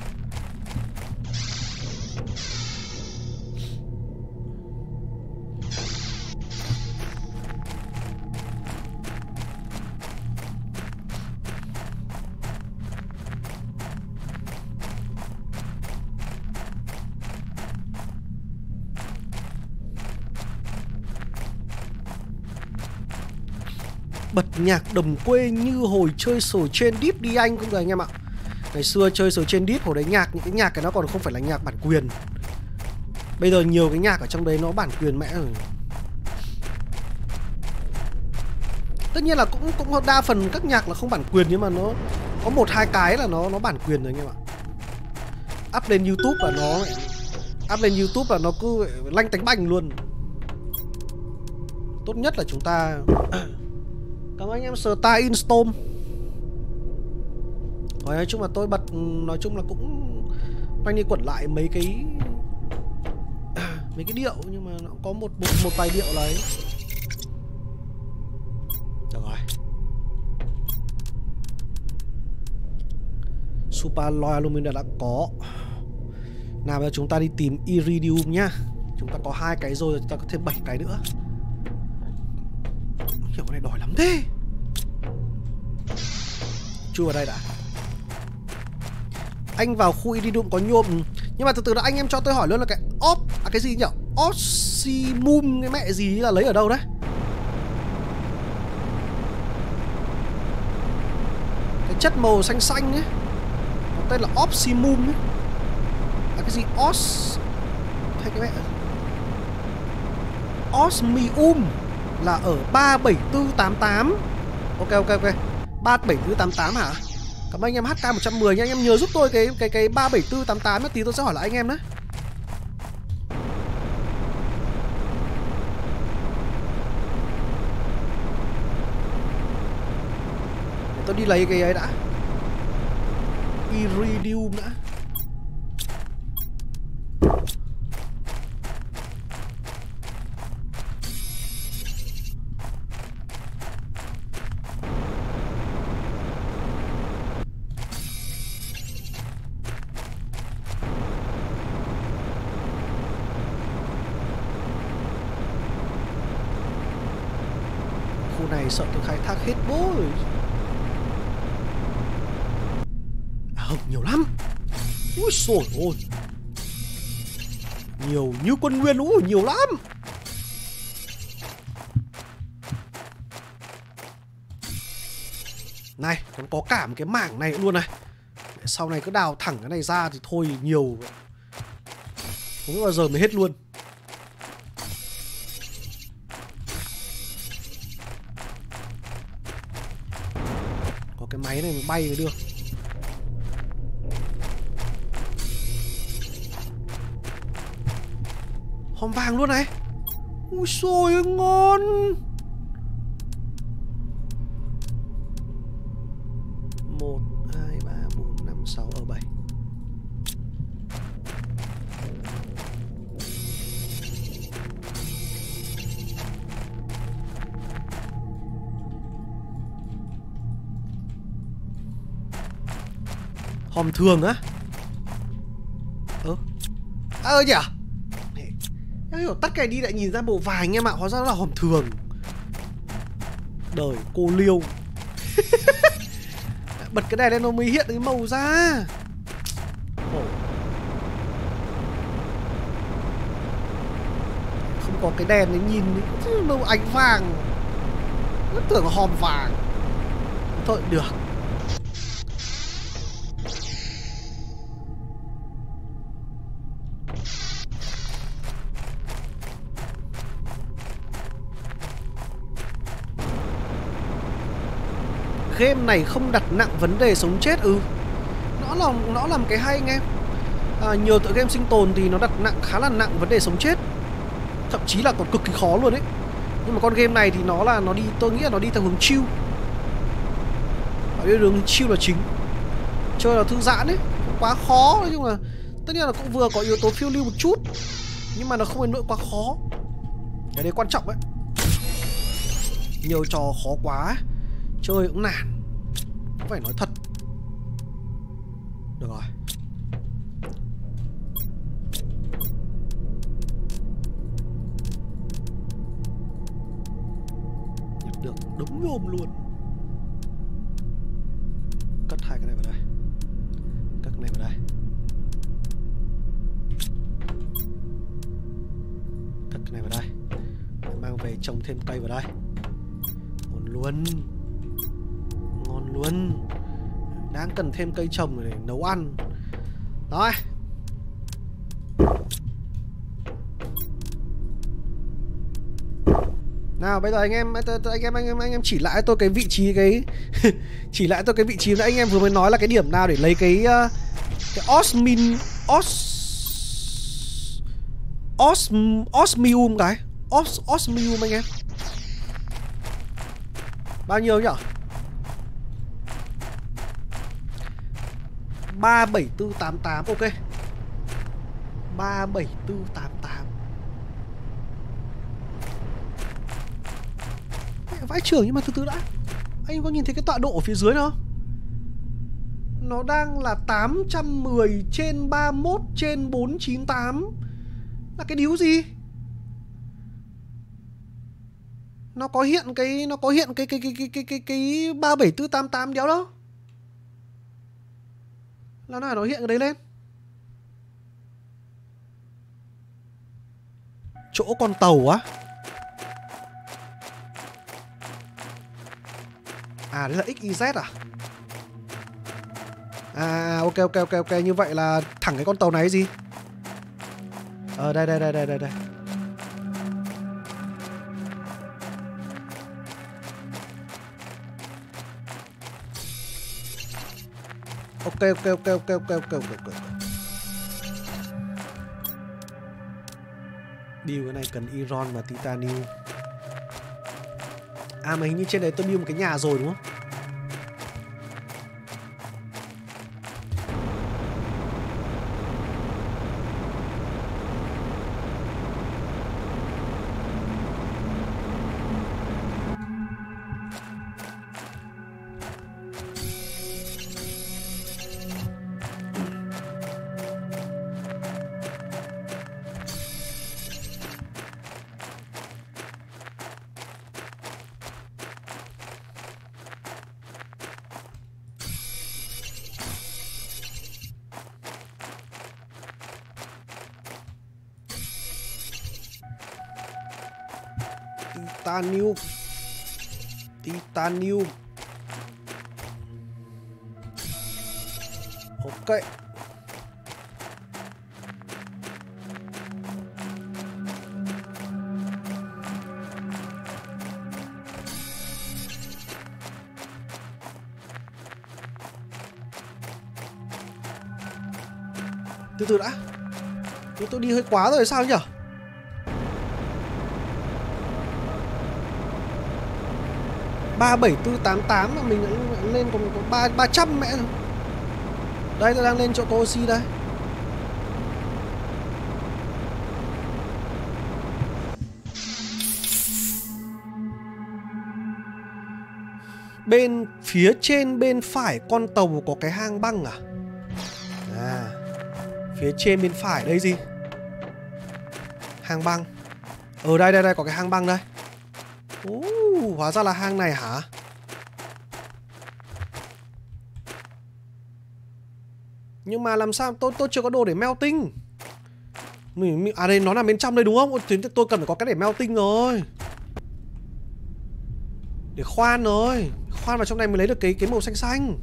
Bật nhạc đồng quê như hồi chơi sổ trên Deep đi anh cũng được anh em ạ. Ngày xưa chơi sổ trên Deep hồi đấy nhạc, những cái nhạc cái nó còn không phải là nhạc bản quyền. Bây giờ nhiều cái nhạc ở trong đấy nó bản quyền mẹ rồi. Tất nhiên là cũng cũng đa phần các nhạc là không bản quyền, nhưng mà nó có một hai cái là nó nó bản quyền rồi anh em ạ. Up lên YouTube là nó up lên YouTube là nó cứ lanh tánh bành luôn. Tốt nhất là chúng ta cảm ơn anh em Star Instorm. Rồi, nói chung là tôi bật, nói chung là cũng quanh đi quẩn lại mấy cái mấy cái điệu, nhưng mà nó có một một, một vài điệu đấy. Được rồi. Super Loy Aluminum đã có. Nào bây giờ chúng ta đi tìm Iridium nhá. Chúng ta có hai cái rồi, chúng ta có thêm bảy cái nữa. Kiểu cái này đòi lắm thế. Chui vào đây đã. Anh vào khu Iridium có nhôm. Nhưng mà từ từ đã, anh em cho tôi hỏi luôn là cái op à cái gì nhỉ? Oxymum cái mẹ gì là lấy ở đâu đấy? Cái chất màu xanh xanh ấy, nó tên là Oxymum ấy. À cái gì os hay cái mẹ Osmium là ở ba bảy tư tám tám. Ok ok ok. ba bảy tư tám tám hả? Cảm ơn anh em hát ca một trăm mười nha. Anh em nhớ giúp tôi cái cái cái ba bảy tư tám tám, tí tôi sẽ hỏi lại anh em đấy. Để tôi đi lấy cái ấy đã. Iridium đã. Này sợ tôi khai thác hết bối. À không, nhiều lắm. Úi xồi ôi. Nhiều như quân nguyên, úi nhiều lắm. Này, còn có cả một cái mảng này luôn này. Sau này cứ đào thẳng cái này ra thì thôi nhiều. Không biết bao giờ mới hết luôn. Cái máy này mình bay mới được. Hòm vàng luôn này. Ui xôi ơi, ngon. Một, hai, ba, bốn, năm, sáu, ở bảy. Hòm thường á? Ơ à, ơ nhỉ? Em hiểu tắt cái đi lại nhìn ra bộ vài anh em ạ. Hóa ra nó là hòm thường. Đời cô liêu. Bật cái này lên nó mới hiện cái màu ra. Ồ. Không có cái đèn đấy nhìn màu ánh vàng. Nó tưởng hòm vàng. Thôi được. Game này không đặt nặng vấn đề sống chết. Ừ, nó là nó làm cái hay anh em. À, nhiều tựa game sinh tồn thì nó đặt nặng khá là nặng vấn đề sống chết, thậm chí là còn cực kỳ khó luôn đấy. Nhưng mà con game này thì nó là nó đi, tôi nghĩ là nó đi theo hướng chill. Nó đi hướng chill là chính. Chơi là thư giãn ấy, không quá khó. Nói chung là tất nhiên là cũng vừa có yếu tố phiêu lưu một chút, nhưng mà nó không đến nỗi quá khó. Cái đấy quan trọng ấy. Nhiều trò khó quá chơi cũng nản, cũng phải nói thật. Được rồi. Nhặt được đúng nhôm luôn. Cất hai cái này vào đây. Cất cái này vào đây. Cất cái này vào đây. Mang về trồng thêm cây vào đây. Ngon luôn. Ngon luôn. Đang cần thêm cây trồng để nấu ăn. Rồi. Nào bây giờ anh em anh em anh em anh em chỉ lại tôi cái vị trí cái chỉ lại tôi cái vị trí mà anh em vừa mới nói là cái điểm nào để lấy cái uh, cái osmin os os osmium cái os osmium anh em. Bao nhiêu nhỉ? ba bảy tư tám tám, ok. ba bảy tư tám tám. Vãi trưởng, nhưng mà từ từ đã. Anh có nhìn thấy cái tọa độ ở phía dưới đâu? Nó đang là tám trăm mười trên ba mươi mốt trên bốn trăm chín mươi tám. Là cái điếu gì? Nó có hiện cái nó có hiện cái cái cái cái cái cái cái ba bảy tư tám tám đéo đâu. Là nào nó hiện cái đấy lên. Chỗ con tàu á. À đấy là ích y zét à? À ok ok ok ok, như vậy là thẳng cái con tàu này gì? Ờ đây đây đây đây đây đây. Ok ok ok ok ok ok ok ok. Build cái này cần iron và titanium. À mà hình như trên đấy tôi build một cái nhà rồi đúng không? Titanium. Titanium. Ok. Từ từ đã. Nhưng tôi đi hơi quá rồi sao nhỉ? ba bảy tư tám tám mà mình lên còn có ba ba trăm mẹ rồi. Đây tôi đang lên chỗ có oxy đây. Bên phía trên bên phải con tàu có cái hang băng à? À, phía trên bên phải đây gì? Hang băng. Ở đây đây đây có cái hang băng đây. Ồ, hóa ra là hang này hả? Nhưng mà làm sao tôi tôi chưa có đồ để melting. Mình, mình à đây nó nằm bên trong đây đúng không? Ôi, tôi cần phải có cái để melting rồi. Để khoan rồi. Khoan vào trong này mới lấy được cái cái màu xanh xanh.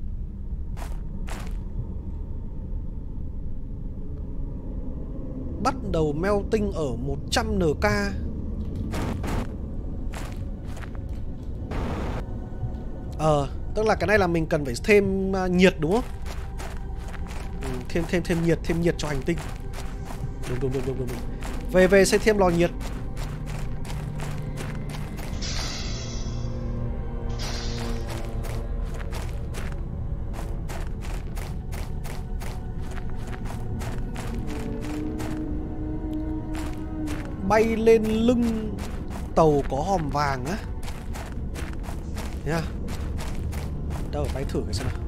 Bắt đầu melting ở một trăm N K. Ờ, tức là cái này là mình cần phải thêm uh, nhiệt đúng không? Ừ, thêm thêm thêm nhiệt, thêm nhiệt cho hành tinh. Đúng đúng đúng đúng đúng. Về về xây thêm lò nhiệt. Bay lên lưng tàu có hòm vàng á. Nha. Đâu bay thử cái xem nào.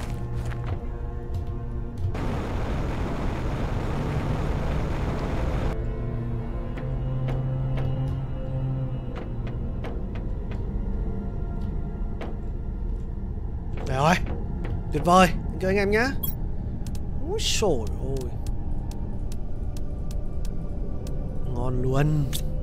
Đấy rồi. Tuyệt vời. Cho anh em nhá. Úi xồi ôi. Ngon luôn.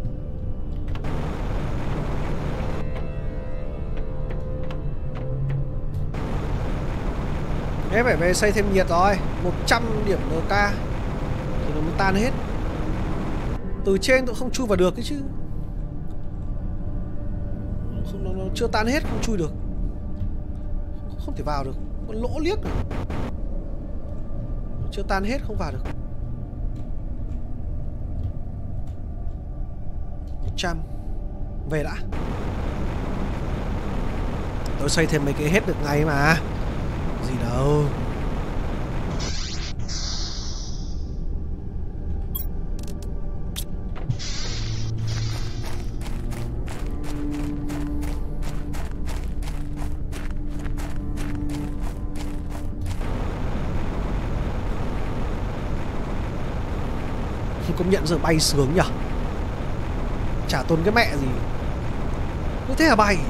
Thế phải về xây thêm nhiệt rồi. Một trăm điểm N K thì nó mới tan hết. Từ trên tôi không chui vào được cái chứ. Không, nó, nó chưa tan hết không chui được. Không thể vào được. Con lỗ liếc rồi. Nó chưa tan hết không vào được. Một trăm. Về đã. Tôi xây thêm mấy cái hết được ngay mà. Gì đâu. Công nhận giờ bay sướng nhở. Chả tốn cái mẹ gì. Cứ thế là bay.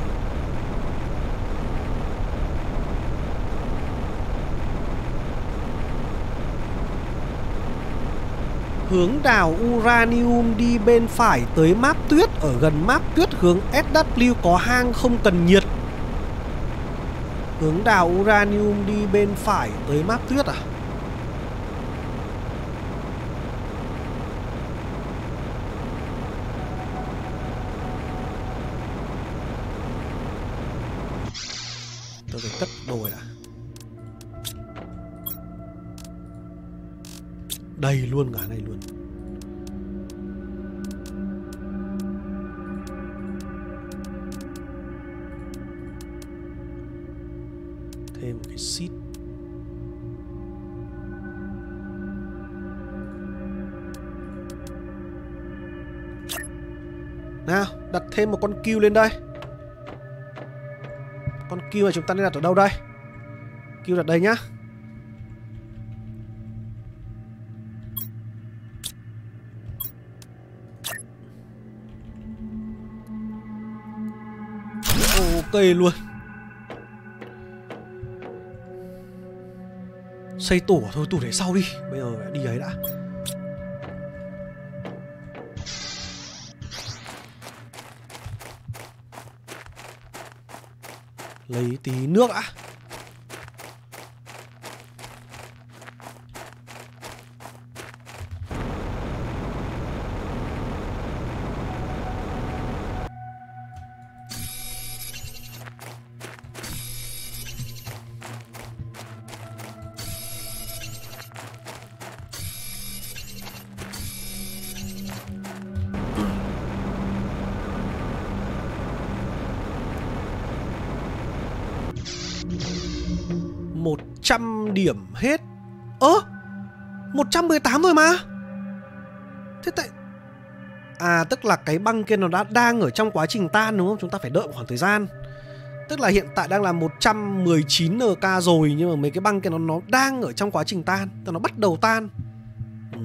Hướng đào uranium đi bên phải tới map tuyết. Ở gần map tuyết hướng ét vê có hang không cần nhiệt. Hướng đào uranium đi bên phải tới map tuyết à? Tôi phải cất đồ đã. Đây luôn cả này luôn. Thêm một cái seed. Nào, đặt thêm một con Q lên đây. Con Q mà chúng ta nên đặt ở đâu đây? Q đặt đây nhá. Ok luôn. Xây tủ thôi, tủ để sau đi. Bây giờ phải đi ấy đã. Lấy tí nước đã. một trăm điểm hết. Ơ, một trăm mười tám rồi mà. Thế tại... À, tức là cái băng kia nó đã đang ở trong quá trình tan đúng không? Chúng ta phải đợi một khoảng thời gian. Tức là hiện tại đang là một trăm mười chín en ca rồi. Nhưng mà mấy cái băng kia nó, nó đang ở trong quá trình tan. Tức là nó bắt đầu tan. ừ.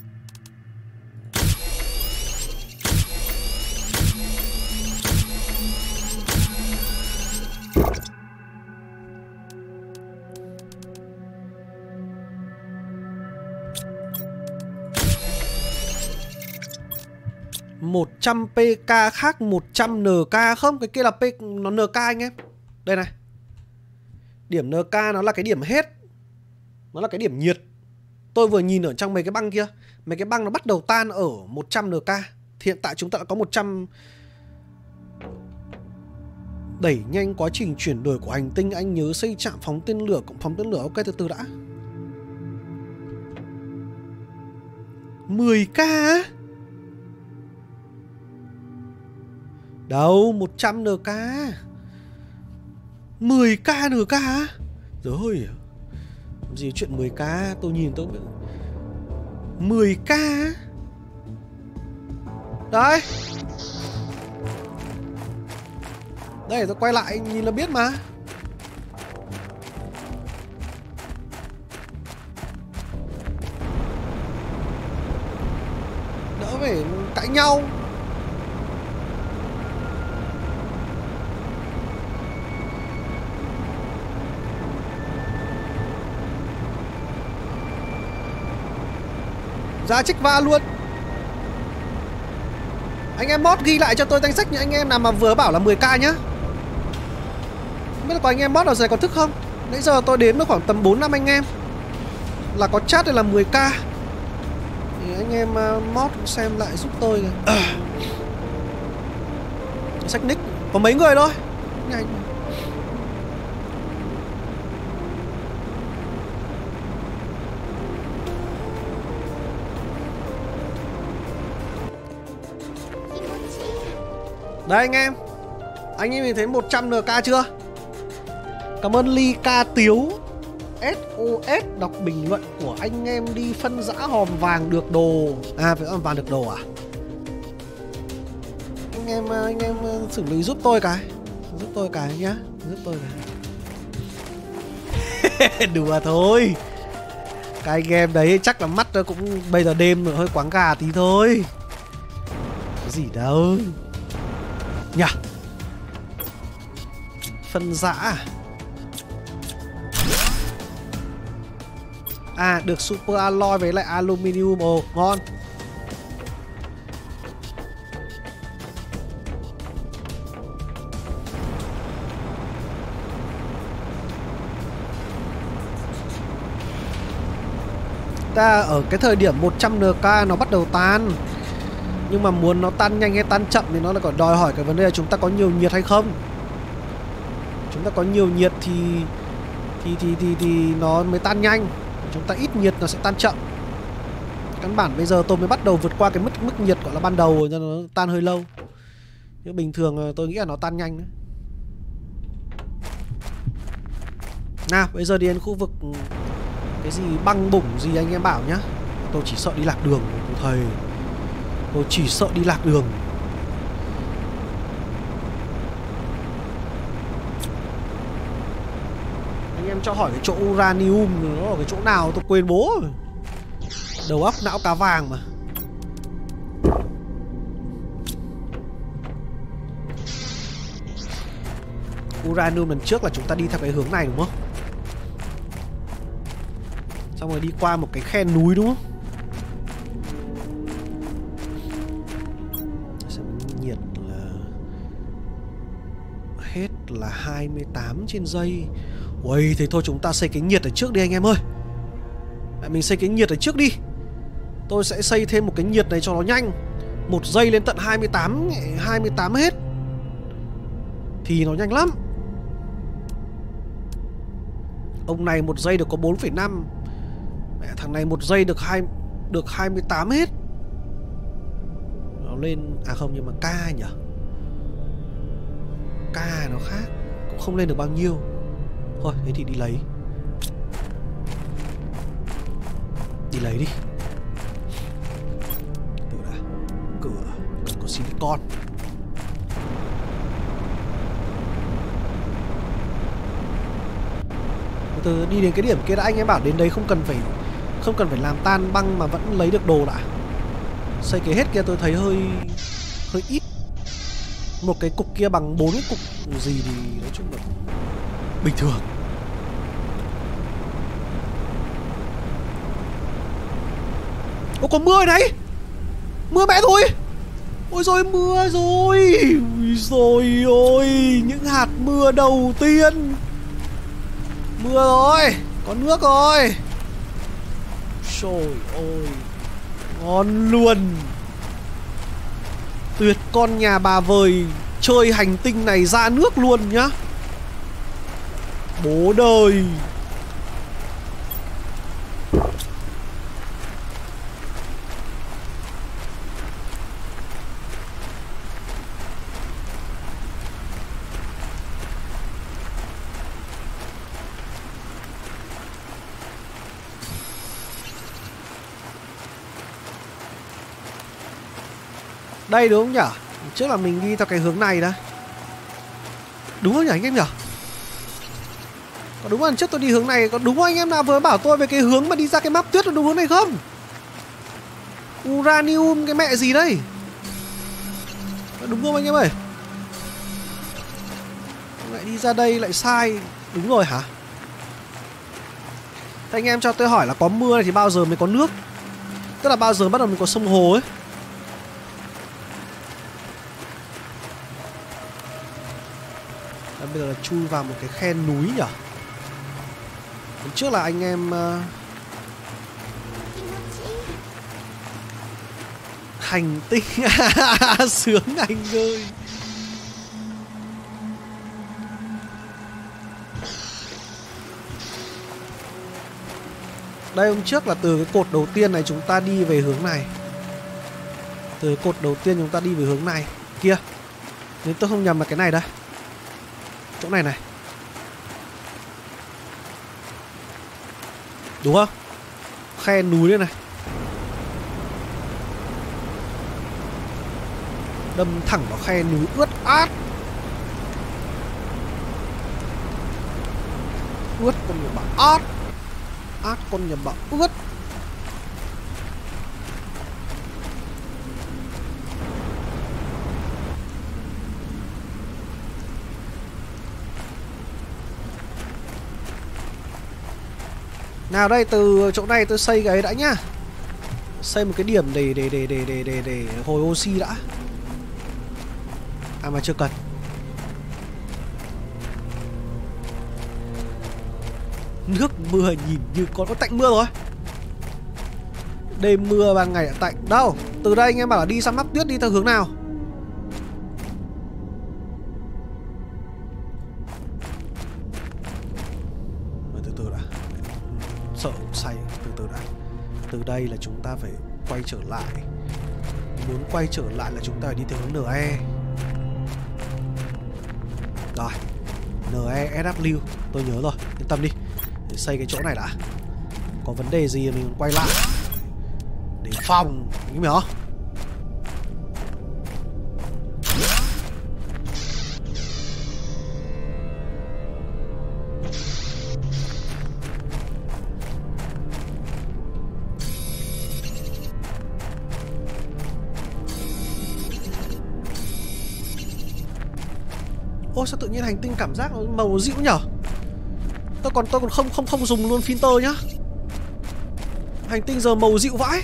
một trăm pê ca khác một trăm en ca không? Cái kia là P, nó en ca anh em. Đây này. Điểm en ca nó là cái điểm hết. Nó là cái điểm nhiệt. Tôi vừa nhìn ở trong mấy cái băng kia. Mấy cái băng nó bắt đầu tan ở một trăm en ca. Thì hiện tại chúng ta đã có một trăm. Đẩy nhanh quá trình chuyển đổi của hành tinh. Anh nhớ xây trạm phóng tên lửa. Cộng phóng tên lửa. Ok, từ từ đã. mười ca á? Đâu, một trăm en ca. mười ca en ca á? Trời ơi, làm gì chuyện mười ca. Tôi nhìn tôi biết. mười ca. Đấy. Đây, tôi quay lại nhìn là biết mà. Đỡ phải cãi nhau. Ra trích va luôn. Anh em mod ghi lại cho tôi danh sách những anh em nào mà vừa bảo là mười ca nhá. Không biết là có anh em mod nào giờ còn thức không. Nãy giờ tôi đến được khoảng tầm bốn năm anh em là có chat đây là mười ca. Thì anh em mod xem lại giúp tôi. à. Sách nick có mấy người thôi. Nhanh. Đây anh em. Anh em nhìn thấy một trăm en ca chưa? Cảm ơn Ly Ca Tiếu ét o ét đọc bình luận của anh em đi phân dã hòm vàng được đồ. À, phải hòm vàng được đồ à? Anh em anh em xử lý giúp tôi cái. Giúp tôi cái nhá. Giúp tôi cái. Đùa thôi. Cái game đấy chắc là mắt nó cũng bây giờ đêm rồi, hơi quáng gà tí thôi. Cái gì đâu nhỉ. Phân rã à? À được super alloy với lại aluminium. Ồ ngon. Ta ở cái thời điểm một trăm N K nó bắt đầu tan. Nhưng mà muốn nó tan nhanh hay tan chậm thì nó lại còn đòi hỏi cái vấn đề là chúng ta có nhiều nhiệt hay không. Chúng ta có nhiều nhiệt thì thì thì thì, thì nó mới tan nhanh. Chúng ta ít nhiệt nó sẽ tan chậm. Căn bản bây giờ tôi mới bắt đầu vượt qua cái mức mức nhiệt gọi là ban đầu rồi, nên nó tan hơi lâu. Nhưng bình thường tôi nghĩ là nó tan nhanh đấy. Nào bây giờ đi đến khu vực cái gì băng bủng gì anh em bảo nhá. Tôi chỉ sợ đi lạc đường của thầy. Tôi chỉ sợ đi lạc đường. Anh em cho hỏi cái chỗ uranium nó ở cái chỗ nào tôi quên bố rồi. Đầu óc não cá vàng mà. Uranium lần trước là chúng ta đi theo cái hướng này đúng không? Xong rồi đi qua một cái khe núi đúng không? Nhiệt là hết là hai mươi tám trên giây. Ui, thế thôi chúng ta xây cái nhiệt ở trước đi anh em ơi. Mẹ mình xây cái nhiệt ở trước đi. Tôi sẽ xây thêm một cái nhiệt này cho nó nhanh. Một giây lên tận hai mươi tám, hai mươi tám hết thì nó nhanh lắm. Ông này một giây được có bốn phẩy năm. Mẹ thằng này một giây được hai được hai mươi tám hết. Nó lên à không nhưng mà K nhỉ? K nó khác, cũng không lên được bao nhiêu. Thôi thế thì đi lấy. Đi lấy đi. Từ đã. Cửa cần có silicon. Từ đi đến cái điểm kia đã, anh em bảo đến đấy không cần phải không cần phải làm tan băng mà vẫn lấy được đồ đã. Xây cái hết kia tôi thấy hơi hơi ít. Một cái cục kia bằng bốn cái cục gì thì nói chung là bình thường. Ô có mưa đấy. Mưa mẹ rồi. Ôi rồi mưa rồi. Ôi rồi ôi, những hạt mưa đầu tiên. Mưa rồi, có nước rồi. Trời ơi, ngon luôn. Tuyệt con nhà bà vời chơi hành tinh này ra nước luôn nhá. Bố đời. Đây đúng không nhỉ? Trước là mình đi theo cái hướng này đó. Đúng không nhỉ anh em nhỉ? Có đúng không? Trước tôi đi hướng này. Có đúng không anh em nào vừa bảo tôi về cái hướng mà đi ra cái map tuyết là đúng hướng này không? Uranium cái mẹ gì đây? Có đúng không anh em ơi? Lại đi ra đây lại sai. Đúng rồi hả? Thế anh em cho tôi hỏi là có mưa này thì bao giờ mới có nước? Tức là bao giờ bắt đầu mình có sông hồ ấy? Bây giờ là chui vào một cái khe núi nhỉ? Lần trước là anh em uh... hành tinh. Sướng anh ơi. Đây hôm trước là từ cái cột đầu tiên này chúng ta đi về hướng này. Từ cái cột đầu tiên chúng ta đi về hướng này. Kia. Nếu tôi không nhầm là cái này đây. Chỗ này này. Đúng không? Khe núi đây này. Đâm thẳng vào khe núi ướt át. Ướt con người bảo át. át con nhà bà ướt. Nào đây, từ chỗ này tôi xây cái ấy đã nhá. Xây một cái điểm để để để để để để để hồi oxy đã. À mà chưa cần. Nước mưa nhìn như con có tạnh mưa rồi. Đêm mưa ban ngày tạnh. Đâu? Từ đây anh em bảo là đi săn mắc tuyết đi theo hướng nào? Từ từ đã. Sợ say. Từ từ đã. Từ đây là chúng ta phải quay trở lại. Muốn quay trở lại là chúng ta phải đi theo hướng en e. Rồi, en e ét vê tôi nhớ rồi, yên tâm đi. Để xây cái chỗ này đã. Có vấn đề gì mình quay lại để phòng, hiểu không? Ôi sao tự nhiên hành tinh cảm giác nó màu dịu nhở? Tôi còn tôi còn không không không dùng luôn filter nhá. Hành tinh giờ màu dịu vãi.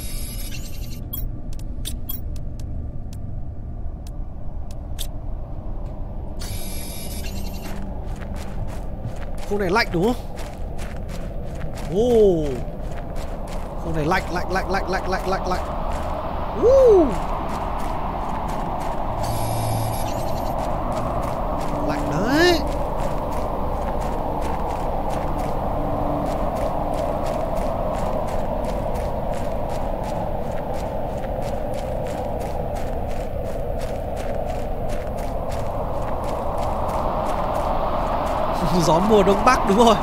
Khu này lạnh đúng không? Ồ. Oh. Khu này lạnh lạnh lạnh lạnh lạnh lạnh lạnh lạnh. Uh. Lạnh đấy. Gió mùa đông bắc, đúng rồi.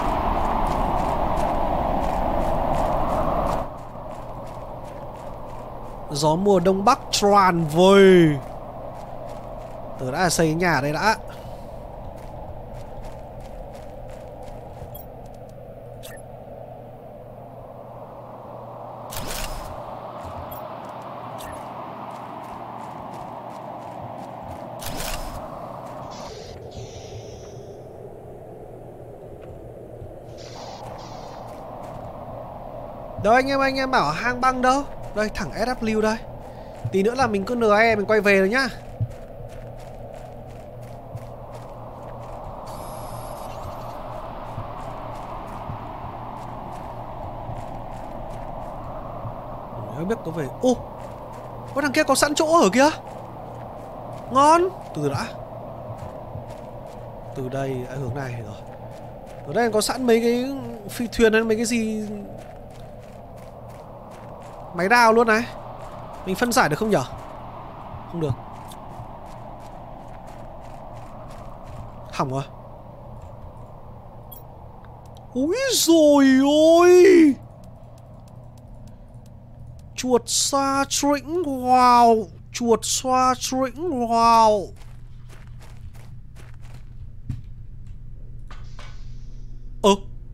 Gió mùa đông bắc tràn vời. Tớ đã xây nhà đây đã. Đâu anh em, anh em bảo hang băng đâu? Đây, thẳng ét vê đây. Tí nữa là mình cứ en e mình quay về rồi nhá. Không biết có về. Ô, có thằng kia có sẵn chỗ ở kìa. Ngon. Từ đã. Từ đây, à, hướng này rồi. Ở đây có sẵn mấy cái phi thuyền hay mấy cái gì. Máy đào luôn này. Mình phân giải được không nhở? Không được. Hỏng rồi. Úi dồi ôi. Chuột xoa trĩnh. Wow. Chuột xoa trĩnh. Wow. Ơ.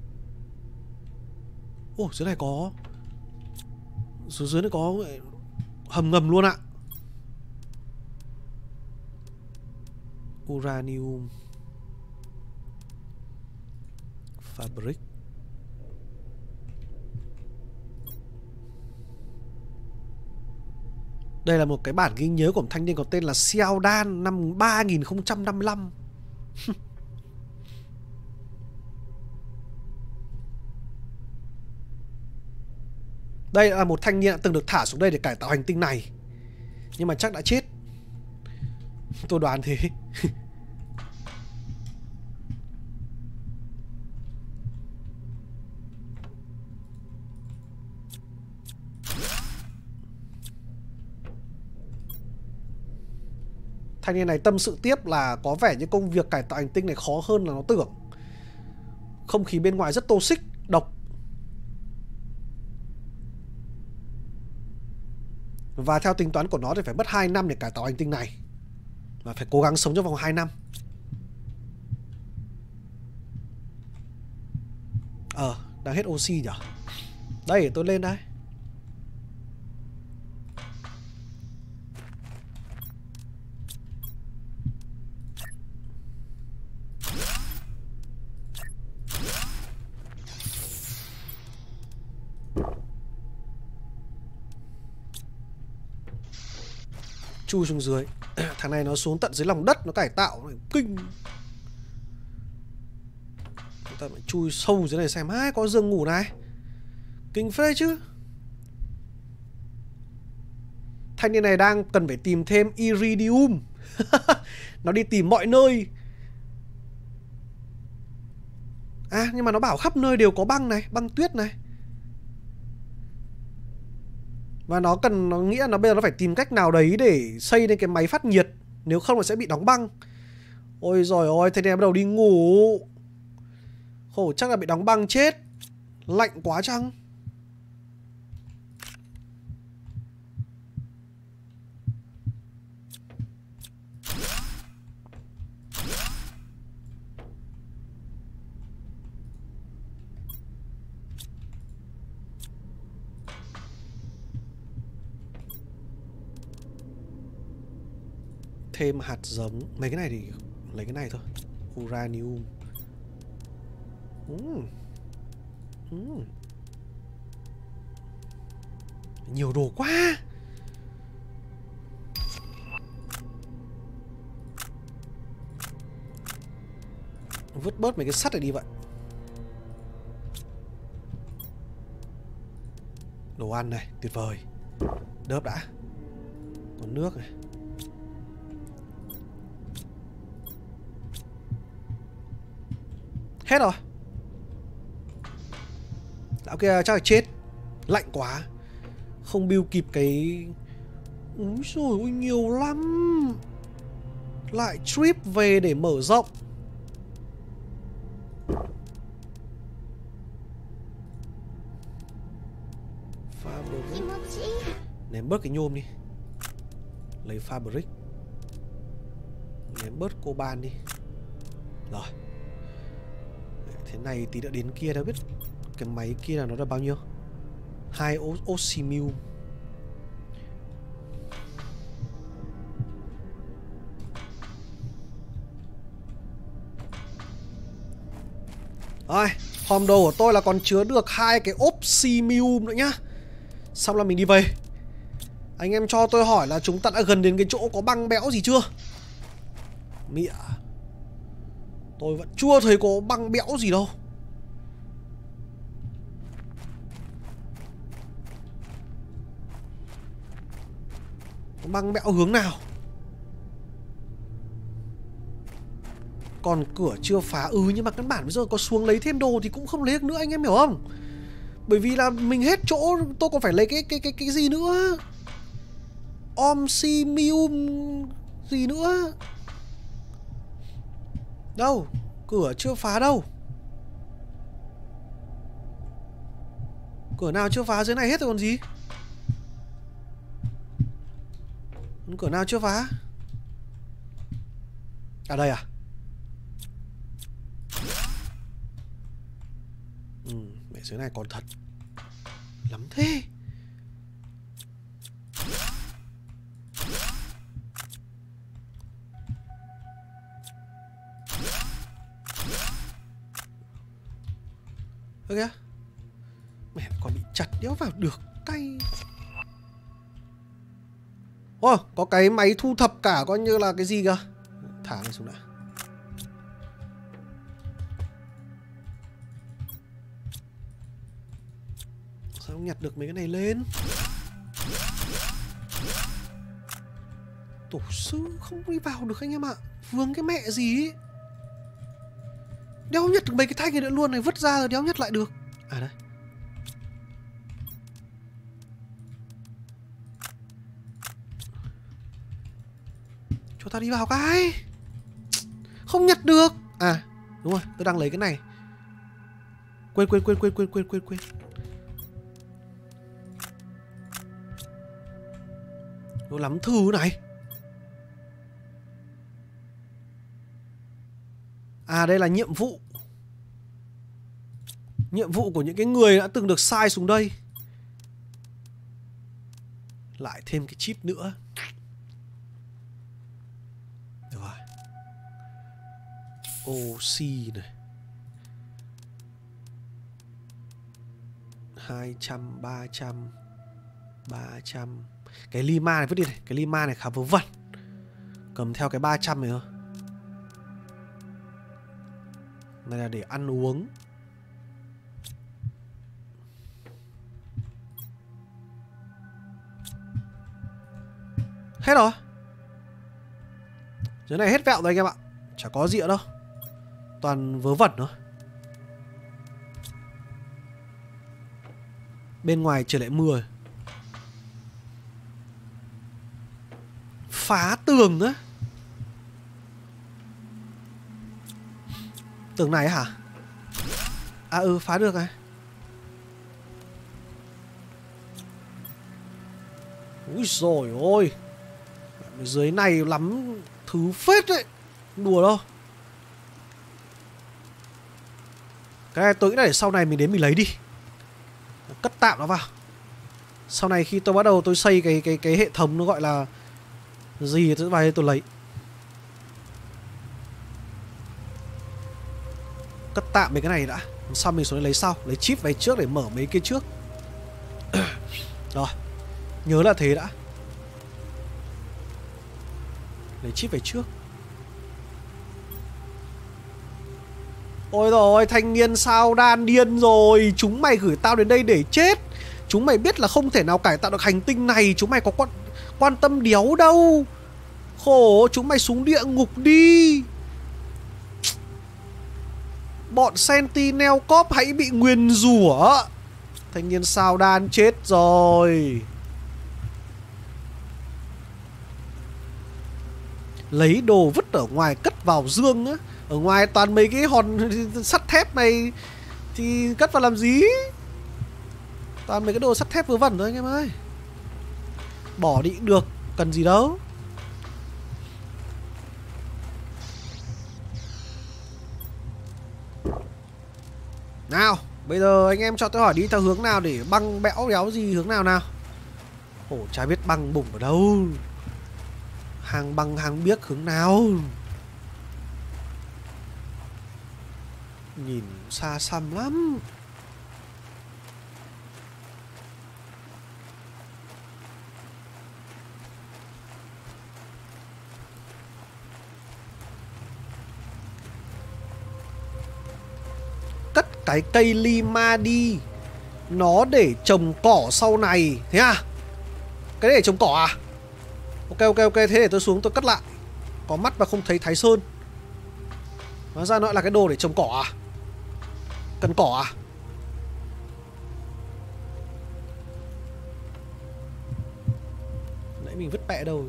Ồ, dưới này có. Dưới dưới này có hầm ngầm luôn ạ. Uranium Fabric. Đây là một cái bản ghi nhớ của một thanh niên có tên là Xiao Dan năm ba nghìn không trăm năm mươi lăm. Đây là một thanh niên đã từng được thả xuống đây để cải tạo hành tinh này, nhưng mà chắc đã chết. Tôi đoán thế. Thanh niên này tâm sự tiếp là có vẻ như công việc cải tạo hành tinh này khó hơn là nó tưởng. Không khí bên ngoài rất toxic, độc. Và theo tính toán của nó thì phải mất hai năm để cải tạo hành tinh này. Và phải cố gắng sống trong vòng hai năm. Ờ, Đang hết oxy nhỉ? Đây, tôi lên đây. Chui xuống dưới. Thằng này nó xuống tận dưới lòng đất, nó cải tạo kinh. Chúng ta phải chui sâu dưới này xem. Hai, có giường ngủ này. Kinh phê chứ. Thanh niên này đang cần phải tìm thêm iridium. Nó đi tìm mọi nơi. À, nhưng mà nó bảo khắp nơi đều có băng này, băng tuyết này. Và nó cần, nó nghĩ là nó bây giờ nó phải tìm cách nào đấy để xây lên cái máy phát nhiệt. Nếu không nó sẽ bị đóng băng. Ôi giời ơi, thế này bắt đầu đi ngủ. Khổ, chắc là bị đóng băng chết. Lạnh quá chăng? Thêm hạt giống. Mấy cái này thì lấy cái này thôi. Uranium. uhm. Uhm. Nhiều đồ quá. Vứt bớt mấy cái sắt này đi vậy. Đồ ăn này, tuyệt vời. Đớp đã. Còn nước này. Hết rồi. Lão kia chắc là chết. Lạnh quá. Không build kịp cái... Úi dồi ôi, nhiều lắm. Lại trip về để mở rộng. Fabric. Ném bớt cái nhôm đi. Lấy fabric. Ném bớt coban đi. Rồi. Thế này tí nữa đến kia đâu biết cái máy kia là nó là bao nhiêu. Hai oxymium. Rồi, hòm đồ của tôi là còn chứa được hai cái oxymium nữa nhá. Xong là mình đi về. Anh em cho tôi hỏi là chúng ta đã gần đến cái chỗ có băng bẽo gì chưa? Mịa. Tôi vẫn chưa thấy có băng bẽo gì đâu. Có băng bẽo hướng nào? Còn cửa chưa phá. Ừ, nhưng mà căn bản bây giờ có xuống lấy thêm đồ thì cũng không lấy được nữa, anh em hiểu không? Bởi vì là mình hết chỗ. Tôi còn phải lấy cái cái cái cái gì nữa. Omsimium gì nữa. Đâu? Cửa chưa phá đâu. Cửa nào chưa phá dưới này hết rồi còn gì. Cửa nào chưa phá? À đây à? Ừ, mẹ dưới này còn thật. Lắm thế. Ơ kìa. Mẹ còn bị chặt đéo vào được. Cay. Ồ, oh, có cái máy thu thập cả coi như là cái gì kìa. Thả nó xuống đã. Sao không nhặt được mấy cái này lên? Tổ sư không đi vào được anh em ạ. Vướng cái mẹ gì ấy. Đéo nhặt được mấy cái thanh này nữa luôn này. Vứt ra rồi đéo nhặt lại được. À đây. Cho ta đi vào cái. Không nhặt được. À đúng rồi, tôi đang lấy cái này. Quên quên quên quên quên quên quên quên. Nó lắm thứ này. À đây là nhiệm vụ. Nhiệm vụ của những cái người đã từng được sai xuống đây. Lại thêm cái chip nữa. Được rồi. Oxy này. Hai trăm, ba trăm, ba trăm. Cái lima này vứt đi này. Cái lima này khá vớ vẩn. Cầm theo cái ba trăm này thôi. Này là để ăn uống. Hết rồi. Cái này hết vẹo rồi anh em ạ. Chả có gì nữa đâu. Toàn vớ vẩn thôi. Bên ngoài trời lại mưa. Phá tường á. Tường này hả? À ừ, phá được này. Úi dồi ôi. Dưới này lắm thứ phết đấy. Đùa đâu. Cái này tôi nghĩ là để sau này mình đến mình lấy đi. Cất tạm nó vào. Sau này khi tôi bắt đầu tôi xây cái cái cái hệ thống nó gọi là gì tôi vào đây tôi lấy. Cất tạm mấy cái này đã. Xong mình xuống đây lấy sau. Lấy chip về trước để mở mấy cái trước. Rồi. Nhớ là thế đã. Lấy chip về trước. Ôi rồi thanh niên sao đan điên rồi. Chúng mày gửi tao đến đây để chết. Chúng mày biết là không thể nào cải tạo được hành tinh này. Chúng mày có quan, quan tâm đéo đâu. Khổ, chúng mày xuống địa ngục đi. Bọn Sentinel Corp hãy bị nguyền rủa. Thanh niên sao đan chết rồi. Lấy đồ vứt ở ngoài cất vào dương á. Ở ngoài toàn mấy cái hòn sắt thép này thì cất vào làm gì. Toàn mấy cái đồ sắt thép vớ vẩn thôi anh em ơi. Bỏ đi cũng được. Cần gì đâu. Nào, bây giờ anh em cho tôi hỏi đi theo hướng nào để băng bẽo đéo gì hướng nào nào. Ồ, chả biết băng bùng ở đâu. Hàng băng hàng biếc hướng nào. Nhìn xa xăm lắm. Cất cái cây lima đi. Nó để trồng cỏ sau này. Thế à? Cái đấy để trồng cỏ à? Ok ok ok, thế để tôi xuống tôi cất lại. Có mắt mà không thấy Thái Sơn. Hóa ra nó là cái đồ để trồng cỏ à? Cần cỏ à? Nãy mình vứt bẹ đâu.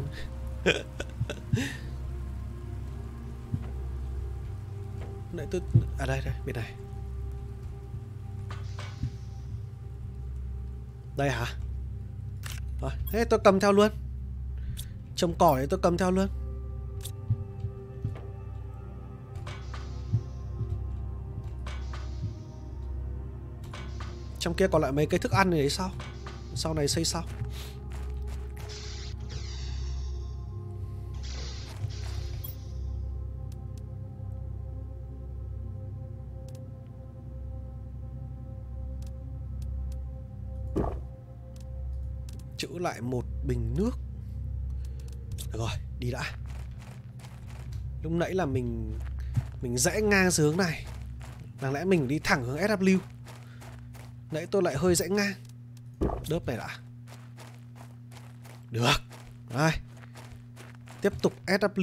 Nãy tôi... À đây đây, bên này. Đây hả? Rồi, thế tôi cầm theo luôn. Trồng cỏ đấy tôi cầm theo luôn. Trong kia còn lại mấy cây thức ăn này đấy sao? Sau này xây sau. Trữ lại một bình nước. Được rồi, đi đã. Lúc nãy là mình Mình rẽ ngang hướng này. Đáng lẽ mình đi thẳng hướng ét vê. Nãy tôi lại hơi rẽ ngang. Đớp này đã. Được. Đây. Tiếp tục ét vê.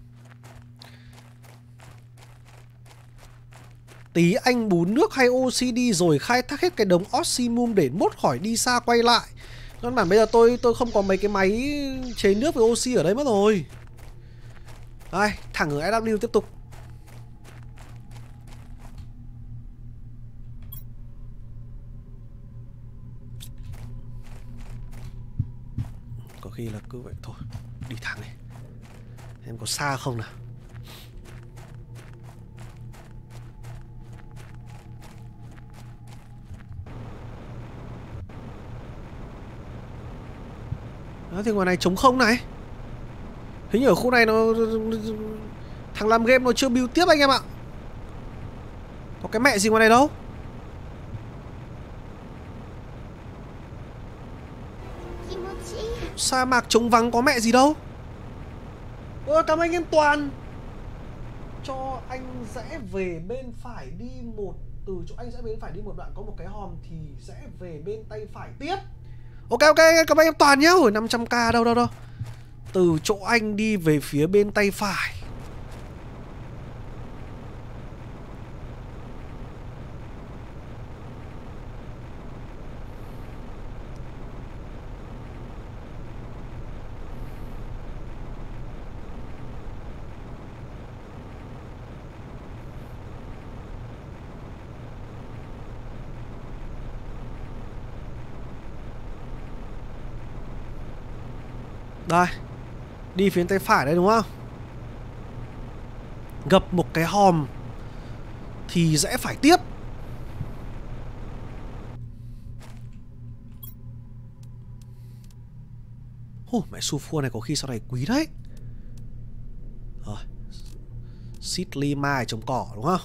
Tí anh bú nước hay oxy đi rồi khai thác hết cái đống oxymum để mốt khỏi đi xa quay lại. Căn bản bây giờ tôi tôi không có mấy cái máy chế nước với oxy ở đây mất rồi. Đây, thẳng ở ét vê tiếp tục. Có khi là cứ vậy thôi. Đi thẳng này. Em có xa không nào? Đó, thì ngoài này trống không này. Hình như ở khu này nó thằng làm game nó chưa build tiếp anh em ạ. Có cái mẹ gì ngoài này đâu. Sa mạc trống vắng có mẹ gì đâu. Ơ, cảm ơn anh em Toàn. Cho anh rẽ về bên phải đi một. Từ chỗ anh rẽ bên phải đi một đoạn có một cái hòm thì rẽ về bên tay phải tiếp. Ok ok, cảm ơn anh em Toàn nhá. Ôi năm trăm k đâu đâu đâu. Từ chỗ anh đi về phía bên tay phải. Đây. Đi phía tay phải đây đúng không? Gặp một cái hòm thì rẽ phải tiếp. Ô, mẹ sulfur này có khi sau này quý đấy. Rồi. Xít lima trồng cỏ đúng không?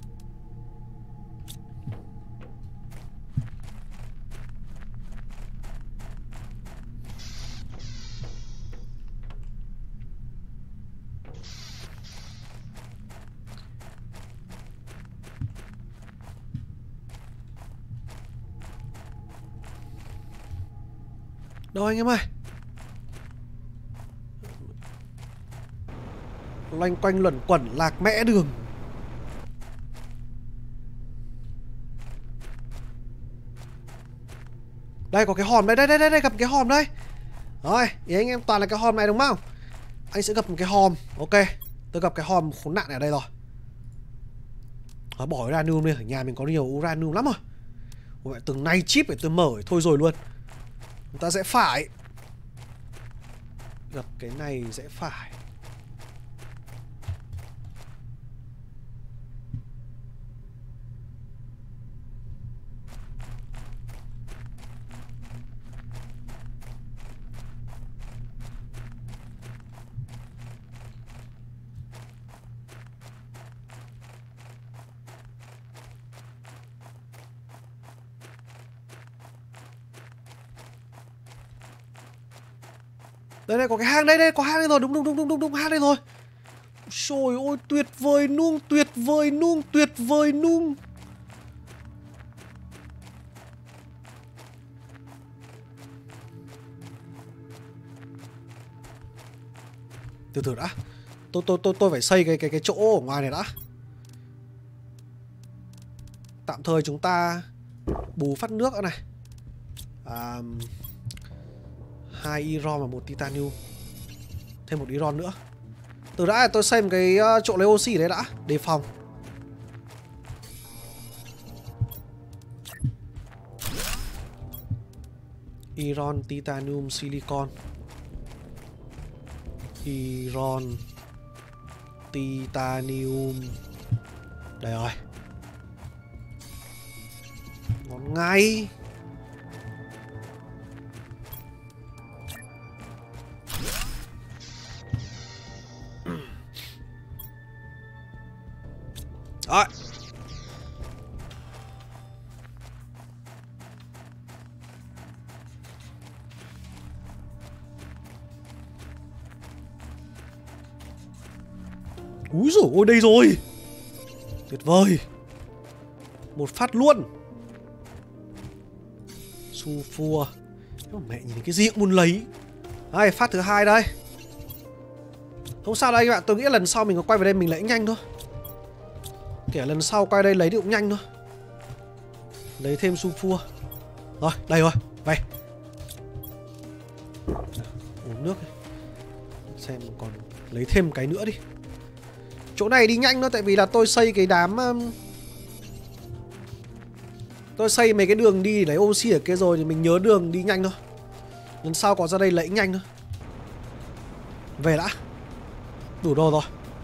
Đâu anh em ơi. Loanh quanh luẩn quẩn lạc mẽ đường. Đây có cái hòm đây, đây đây đây, đây gặp cái hòm đây. Rồi, ý anh em toàn là cái hòm này đúng không? Anh sẽ gặp một cái hòm. Ok, tôi gặp cái hòm khốn nạn này ở đây rồi. Đó, bỏ uranium đi, ở nhà mình có nhiều uranium lắm rồi. Ôi, từng nay chip để tôi mở thôi rồi luôn. Chúng ta sẽ phải gặp cái này sẽ phải. Đây đây có cái hang đây, đây có hang đây rồi, đúng đúng đúng đúng đúng đúng hang đây rồi. Trời ơi tuyệt vời nung, tuyệt vời nung, tuyệt vời nung. Từ từ đã. Tôi tôi tôi tôi phải xây cái cái cái chỗ ở ngoài này đã. Tạm thời chúng ta bù phát nước này. À, hai iron và một titanium. Thêm một iron nữa. Từ đã tôi xây một cái chỗ lấy oxy đấy đã, đề phòng. Iron, titanium, silicon. Iron, titanium. Đây rồi. Ngon ngay. Rồi. Úi dồi ôi đây rồi. Tuyệt vời. Một phát luôn. Sulfur. Mẹ nhìn cái gì cũng muốn lấy. Đây phát thứ hai đây. Không sao đây các bạn. Tôi nghĩ lần sau mình có quay về đây mình lấy nhanh thôi. Kể lần sau quay đây lấy thì cũng nhanh thôi. Lấy thêm sulfur. Rồi đây rồi. Về. Uống nước đi. Xem còn lấy thêm cái nữa đi. Chỗ này đi nhanh thôi. Tại vì là tôi xây cái đám um... tôi xây mấy cái đường đi lấy oxy ở kia rồi. Thì mình nhớ đường đi nhanh thôi. Lần sau có ra đây lấy nhanh thôi. Về đã. Đủ đồ rồi.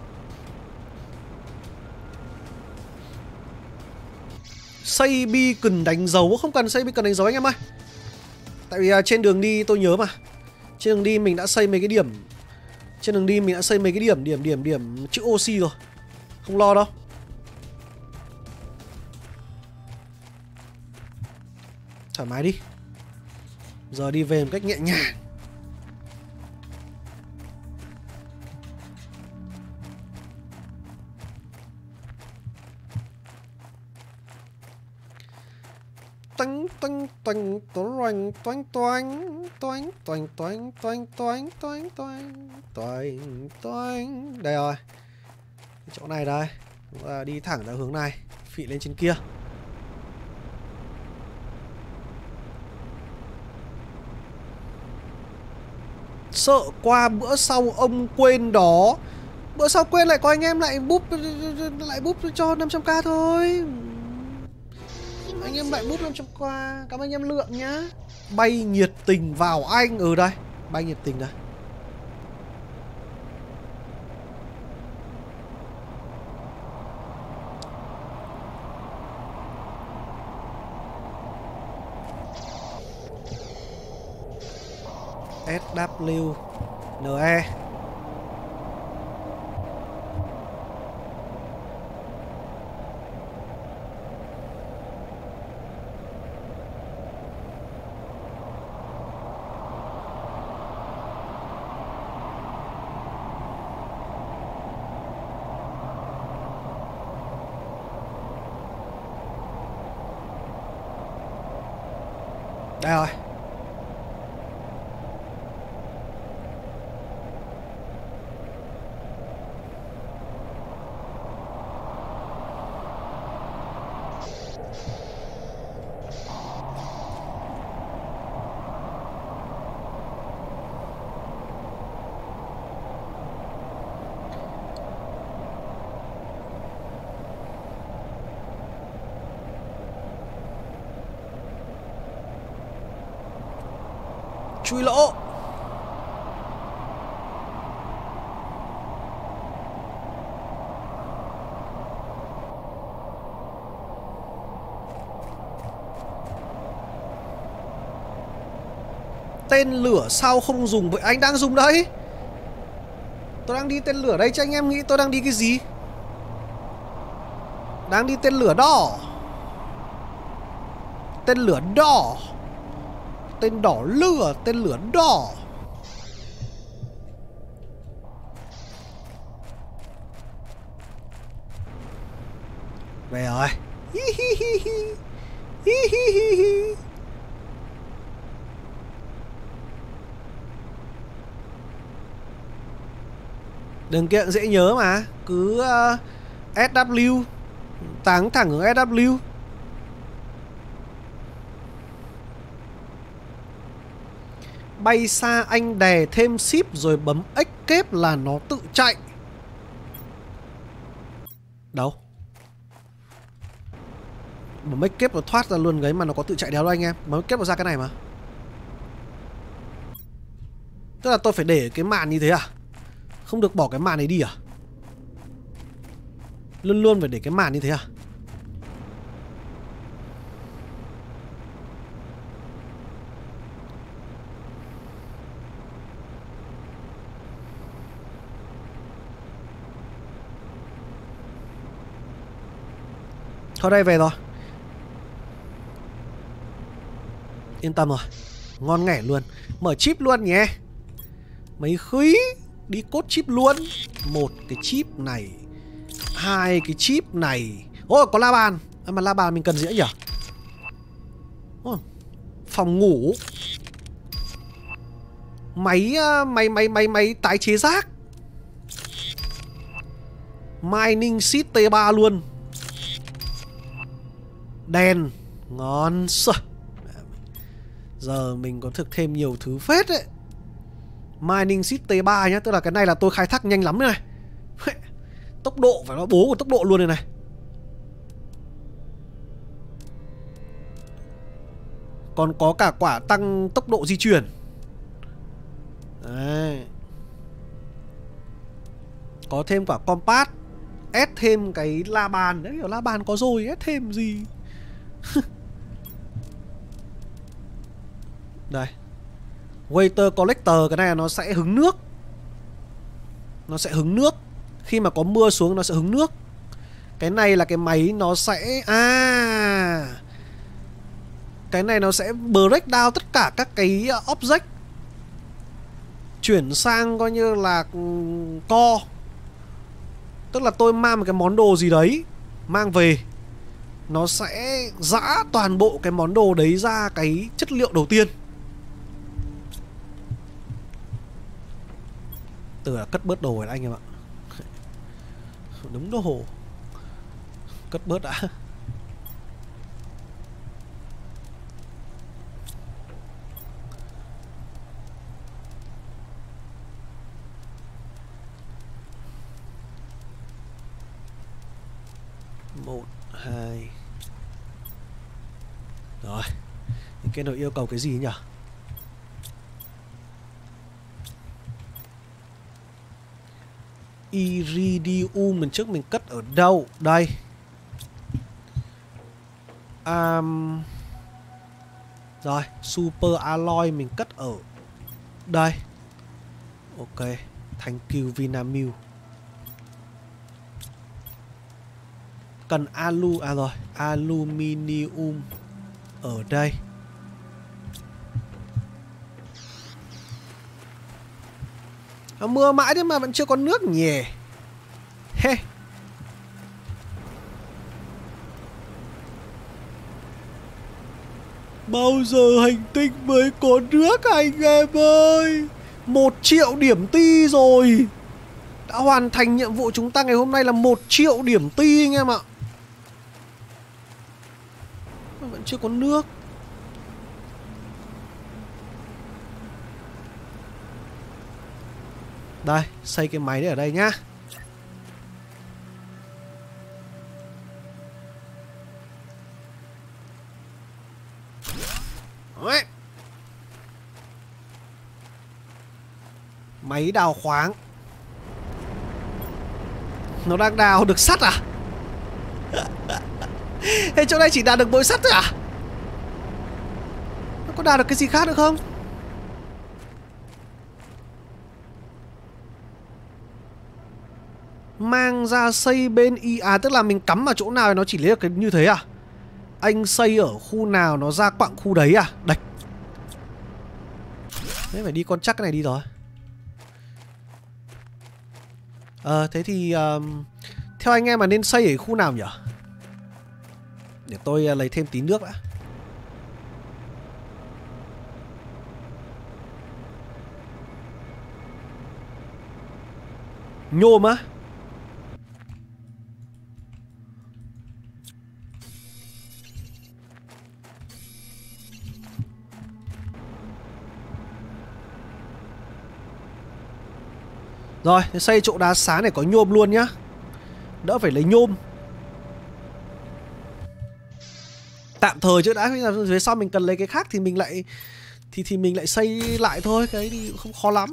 Xây beacon đánh dấu. Không cần xây beacon đánh dấu anh em ơi. Tại vì uh, trên đường đi tôi nhớ mà Trên đường đi mình đã xây mấy cái điểm. Trên đường đi mình đã xây mấy cái điểm điểm điểm điểm chữ oxy rồi. Không lo đâu. Thoải mái đi. Giờ đi về một cách nhẹ nhàng. Toanh toanh toanh toanh toanh toanh toanh toanh toanh toanh toanh toanh toanh toanh toanh. Đây rồi. Cái chỗ này đây. Chúng ta đi thẳng ra hướng này, phị lên trên kia. Sợ qua bữa sau ông quên đó. Bữa sau quên lại có anh em lại búp lại búp cho năm trăm k thôi. Anh em lại búp năm trăm k. Cảm ơn anh em Lượng nhá. Bay nhiệt tình vào anh. Ừ đây, bay nhiệt tình đây. ét vê en e. Đây rồi. Chui lỗ. Tên lửa sao không dùng vậy? Anh đang dùng đấy. Tôi đang đi tên lửa đây chứ anh em nghĩ tôi đang đi cái gì? Đang đi tên lửa đỏ. Tên lửa đỏ. Tên đỏ lửa, tên lửa đỏ. Về rồi. Đường kiện dễ nhớ mà. Cứ uh, ét vê táng thẳng hướng ét vê. Bay xa anh đè thêm ship rồi bấm escape là nó tự chạy. Đâu? Bấm escape nó thoát ra luôn đấy mà nó có tự chạy đéo đâu anh em. Bấm escape nó ra cái này mà. Tức là tôi phải để cái màn như thế à? Không được bỏ cái màn này đi à? Luôn luôn phải để cái màn như thế à? Thôi đây về rồi. Yên tâm rồi. Ngon nghẻ luôn. Mở chip luôn nhé. Mấy khí. Đi cốt chip luôn. Một cái chip này. Hai cái chip này. Ôi có la bàn. À, mà la bàn mình cần gì nữa nhỉ? Ôi, phòng ngủ. Máy Máy máy máy máy tái chế rác. Mining sheet T ba luôn. Đèn. Ngon sợ. Giờ mình có thực thêm nhiều thứ phết đấy. Mining sheet T ba nhá. Tức là cái này là tôi khai thác nhanh lắm này. Tốc độ phải nói bố của tốc độ luôn này này. Còn có cả quả tăng tốc độ di chuyển. Đấy. Có thêm quả compass. Ép thêm cái la bàn. Đấy, la bàn có rồi, ép thêm gì. Đây. Water Collector cái này nó sẽ hứng nước. Nó sẽ hứng nước. Khi mà có mưa xuống nó sẽ hứng nước. Cái này là cái máy nó sẽ... À, cái này nó sẽ break down tất cả các cái object, chuyển sang coi như là co. Tức là tôi mang một cái món đồ gì đấy mang về, nó sẽ giã toàn bộ cái món đồ đấy ra cái chất liệu đầu tiên. Từ là cất bớt đồ rồi anh em ạ. Đúng đồ. Cất bớt đã. Một, hai. Rồi. Cái này yêu cầu cái gì nhỉ? Iridium mình trước mình cất ở đâu? Đây. Um, rồi, Super Alloy mình cất ở đây. Ok, thank you Vinamilk. Cần alu, à rồi, aluminium ở đây. À, mưa mãi thế mà vẫn chưa có nước nhỉ. He. Bao giờ hành tinh mới có nước anh em ơi? Một triệu điểm ti rồi. Đã hoàn thành nhiệm vụ chúng ta ngày hôm nay là một triệu điểm ti anh em ạ. Mà vẫn chưa có nước. Đây, xây cái máy đấy ở đây nhá. Đấy. Máy đào khoáng. Nó đang đào được sắt à? Thế chỗ này chỉ đào được mỗi sắt thôi à? Nó có đào được cái gì khác nữa không? Mang ra xây bên y. À tức là mình cắm vào chỗ nào nó chỉ lấy được cái như thế à? Anh xây ở khu nào nó ra quặng khu đấy à? Đạch. Thế phải đi con chắc cái này đi rồi. Ờ thế thì um, theo anh em mà nên xây ở khu nào nhỉ? Để tôi uh, lấy thêm tí nước đã. Nhôm á? Rồi, thì xây chỗ đá sáng này có nhôm luôn nhá. Đỡ phải lấy nhôm. Tạm thời chứ đã, về sau mình cần lấy cái khác thì mình lại thì thì mình lại xây lại thôi, cái thì không khó lắm.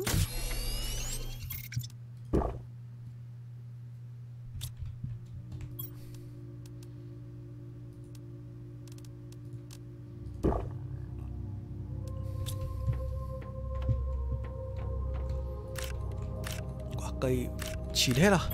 Quả cây chín hết à?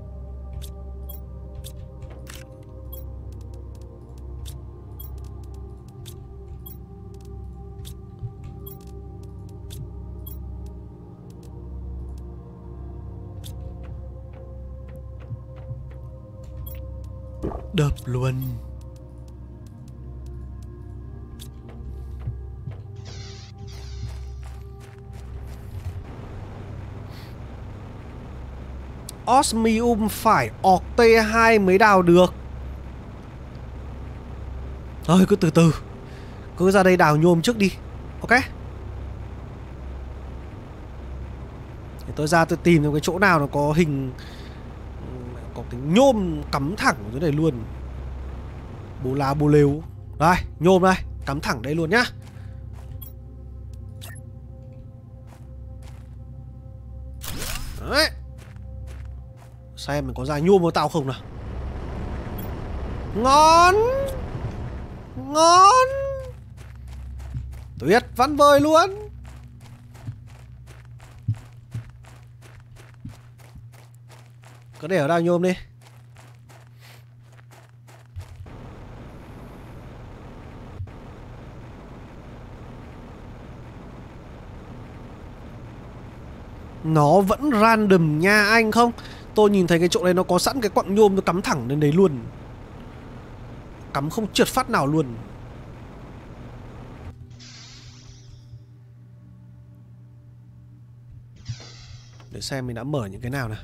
Đập luôn. Osmium phải ọc T hai mới đào được. Thôi cứ từ từ. Cứ ra đây đào nhôm trước đi. Ok. Để tôi ra tôi tìm được cái chỗ nào nó có hình, có cái nhôm cắm thẳng ở dưới này luôn. Bố lá bố lêu. Đây, nhôm đây, cắm thẳng đây luôn nhá. Đấy. Xem mình có ra nhôm với tao không nào. Ngon. Ngon. Tuyệt vắn vời luôn. Cứ để ở đao nhôm đi. Nó vẫn random nha anh. Không, tôi nhìn thấy cái chỗ này nó có sẵn cái quặng nhôm, tôi cắm thẳng lên đấy luôn. Cắm không trượt phát nào luôn. Để xem mình đã mở những cái nào nào.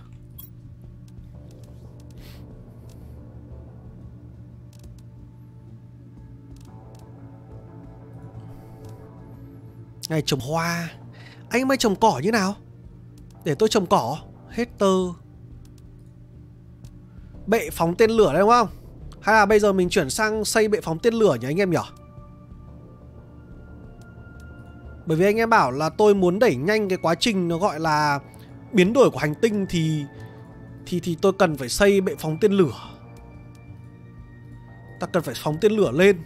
Này trồng hoa. Anh mới trồng cỏ như nào? Để tôi trồng cỏ. Hater. Bệ phóng tên lửa đấy đúng không? Hay là bây giờ mình chuyển sang xây bệ phóng tên lửa nhỉ anh em nhỉ? Bởi vì anh em bảo là tôi muốn đẩy nhanh cái quá trình nó gọi là biến đổi của hành tinh thì thì thì tôi cần phải xây bệ phóng tên lửa. Ta cần phải phóng tên lửa lên.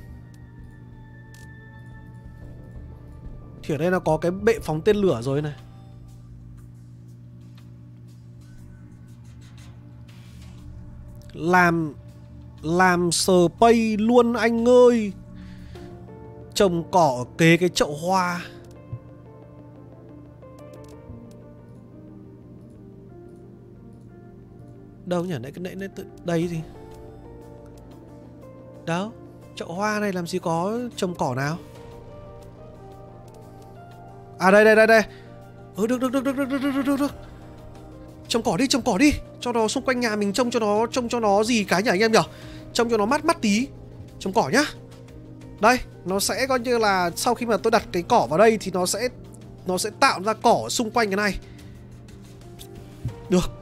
Thì ở đây nó có cái bệ phóng tên lửa rồi này. Làm Làm sờ pay luôn anh ơi. Trồng cỏ kế cái chậu hoa. Đâu nhỉ? Nãy cái nãy nãy đây thì đâu, chậu hoa này làm gì có trồng cỏ nào. À đây đây đây đây. Ừ được được được được được được được được được. Trồng cỏ đi, trồng cỏ đi. Cho nó xung quanh nhà mình trông cho nó trông cho nó gì cái nhỉ anh em nhỉ? Trông cho nó mát mắt tí. Trồng cỏ nhá. Đây, nó sẽ coi như là sau khi mà tôi đặt cái cỏ vào đây thì nó sẽ nó sẽ tạo ra cỏ xung quanh cái này. Được.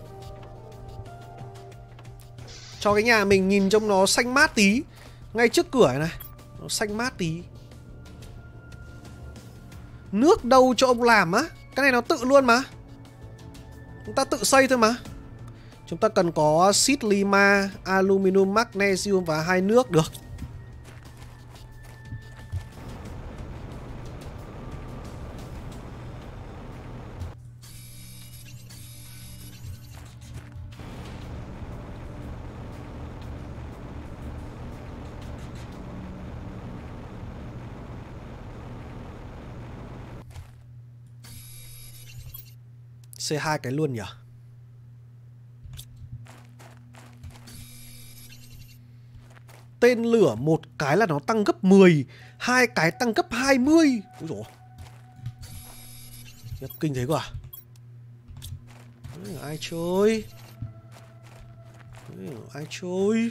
Cho cái nhà mình nhìn trông nó xanh mát tí. Ngay trước cửa này này. Nó xanh mát tí. Nước đâu cho ông làm á? Cái này nó tự luôn mà. Chúng ta tự xây thôi mà. Chúng ta cần có xít lima, aluminum, magnesium và hai nước được. Xây hai cái luôn nhỉ? Tên lửa một cái là nó tăng gấp mười, hai cái tăng gấp hai mươi. Úi dồi, kinh thế quá. Ai chơi? Ai chơi?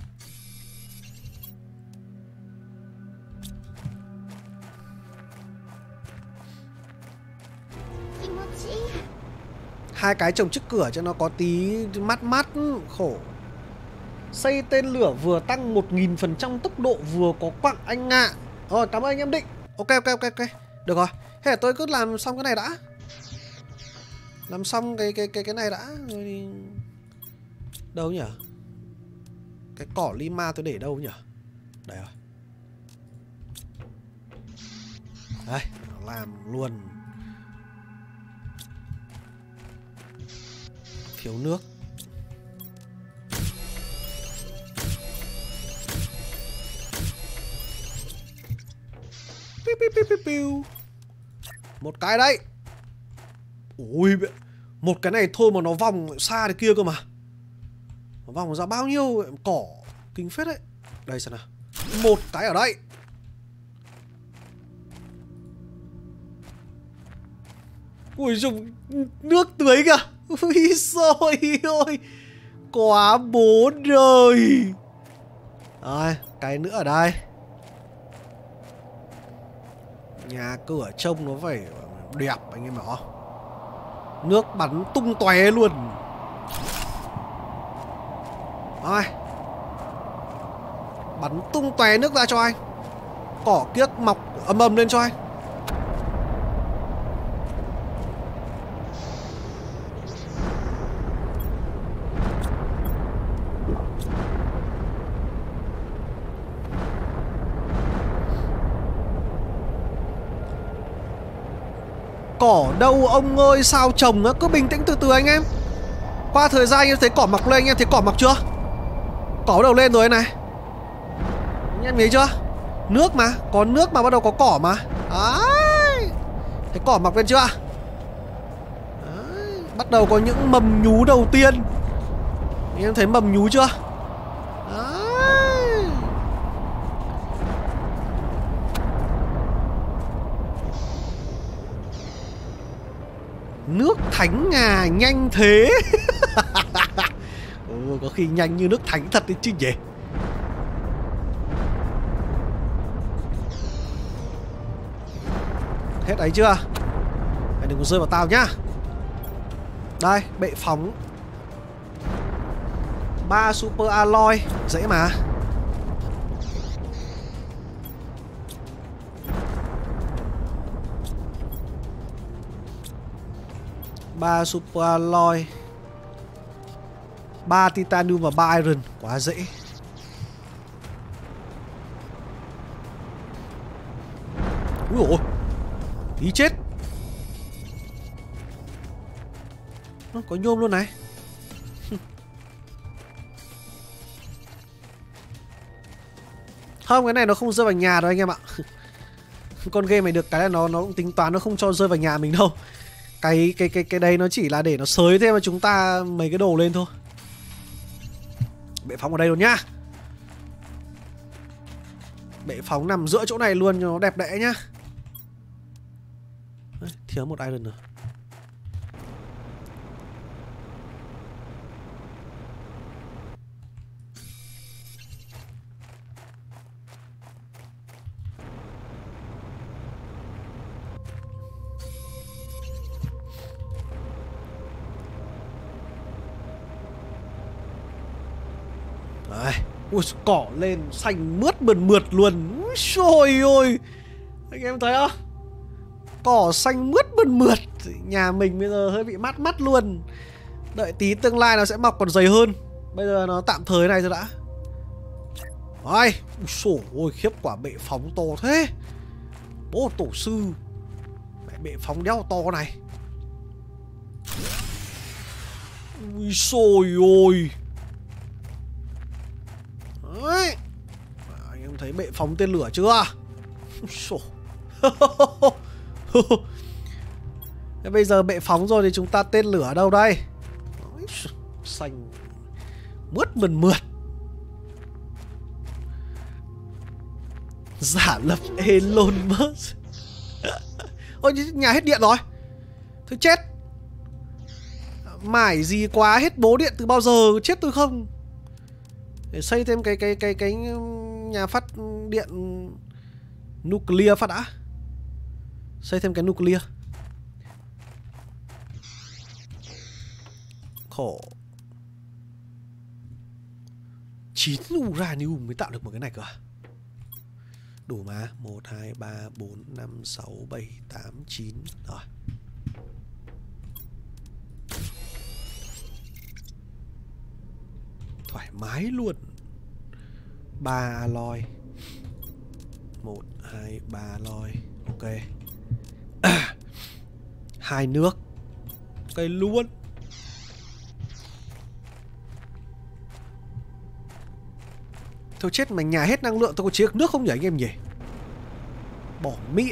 Hai cái trồng trước cửa cho nó có tí mát mát khổ. Xây tên lửa vừa tăng một nghìn phần trăm tốc độ vừa có quặng anh ạ. Rồi cảm ơn anh em Định. Ok ok ok ok. Được rồi. Thế là tôi cứ làm xong cái này đã. Làm xong cái cái cái cái này đã rồi thì... Đâu nhỉ? Cái cỏ lima tôi để đâu nhỉ? Đây rồi. Đây, làm luôn. Thiếu nước. Piu, piu, piu, piu, piu. Một cái đấy. Ui, một cái này thôi mà nó vòng xa thế kia cơ mà. Nó vòng ra bao nhiêu cỏ kinh phết đấy. Đây xem nào. Một cái ở đây. Ui dùng nước tưới kìa. Ui xôi ôi. Quá bố đời. Rồi, cái nữa ở đây. Nhà cửa trông nó phải đẹp anh em bảo. Nước bắn tung tóe luôn. Rồi. Bắn tung tóe nước ra cho anh. Cỏ kiếc mọc ầm ầm lên cho anh. Cỏ đâu ông ơi, sao trồng á, cứ bình tĩnh từ từ anh em. Qua thời gian anh em thấy cỏ mọc lên, anh em thấy cỏ mọc chưa? Cỏ bắt đầu lên rồi này. Anh em thấy chưa? Nước mà, có nước mà bắt đầu có cỏ mà. Đấy. Thấy cỏ mọc lên chưa? Đấy. Bắt đầu có những mầm nhú đầu tiên. Anh em thấy mầm nhú chưa? Đấy. Nước thánh ngà nhanh thế. Ừ, có khi nhanh như nước thánh thật đấy chứ nhỉ. Hết ấy chưa? Mày đừng có rơi vào tao nhá. Đây, bệ phóng ba super alloy. Dễ mà. Ba super alloy, ba titanium và ba iron. Quá dễ. Úi dồi ôi, tí chết. Nó có nhôm luôn này. Không, cái này nó không rơi vào nhà đâu anh em ạ. Con game này được cái là nó nó cũng tính toán nó không cho rơi vào nhà mình đâu. Cái cái cái cái đây nó chỉ là để nó xới thêm mà chúng ta mấy cái đồ lên thôi. Bệ phóng ở đây luôn nhá. Bệ phóng nằm giữa chỗ này luôn cho nó đẹp đẽ nhá. Đấy, thiếu một iron nữa. Đấy. Ui, cỏ lên xanh mướt mượt mượt luôn. Úi xôi ôi. Anh em thấy không? Cỏ xanh mướt mượt mượt. Nhà mình bây giờ hơi bị mát mắt luôn. Đợi tí tương lai nó sẽ mọc còn dày hơn. Bây giờ nó tạm thời này thôi đã. Đấy. Ui xôi ôi, khiếp quả bệ phóng to thế. Bố tổ sư. Mẹ bệ phóng đeo to này. Ui xôi ôi. Đấy. Anh em thấy bệ phóng tên lửa chưa? Thế bây giờ bệ phóng rồi thì chúng ta tên lửa đâu đây? Xanh mướt mượt mượt. Giả lập Elon Musk. Ôi, nhà hết điện rồi. Thôi chết. Mải gì quá, hết bố điện từ bao giờ, chết tôi không. Để xây thêm cái cái cái cái nhà phát điện nuclear phát đã. Xây thêm cái nuclear. Khổ. chín uranium mới tạo được một cái này cơ. Đủ mà. Một, hai, ba, bốn, năm, sáu, bảy, tám, chín. Rồi. Thoải mái luôn. Ba alloy. Một, hai, ba alloy. Ok. À, hai nước. Cây luôn. Thôi chết, mà nhà hết năng lượng tôi có chế được nước không nhỉ anh em nhỉ? Bỏ mịa.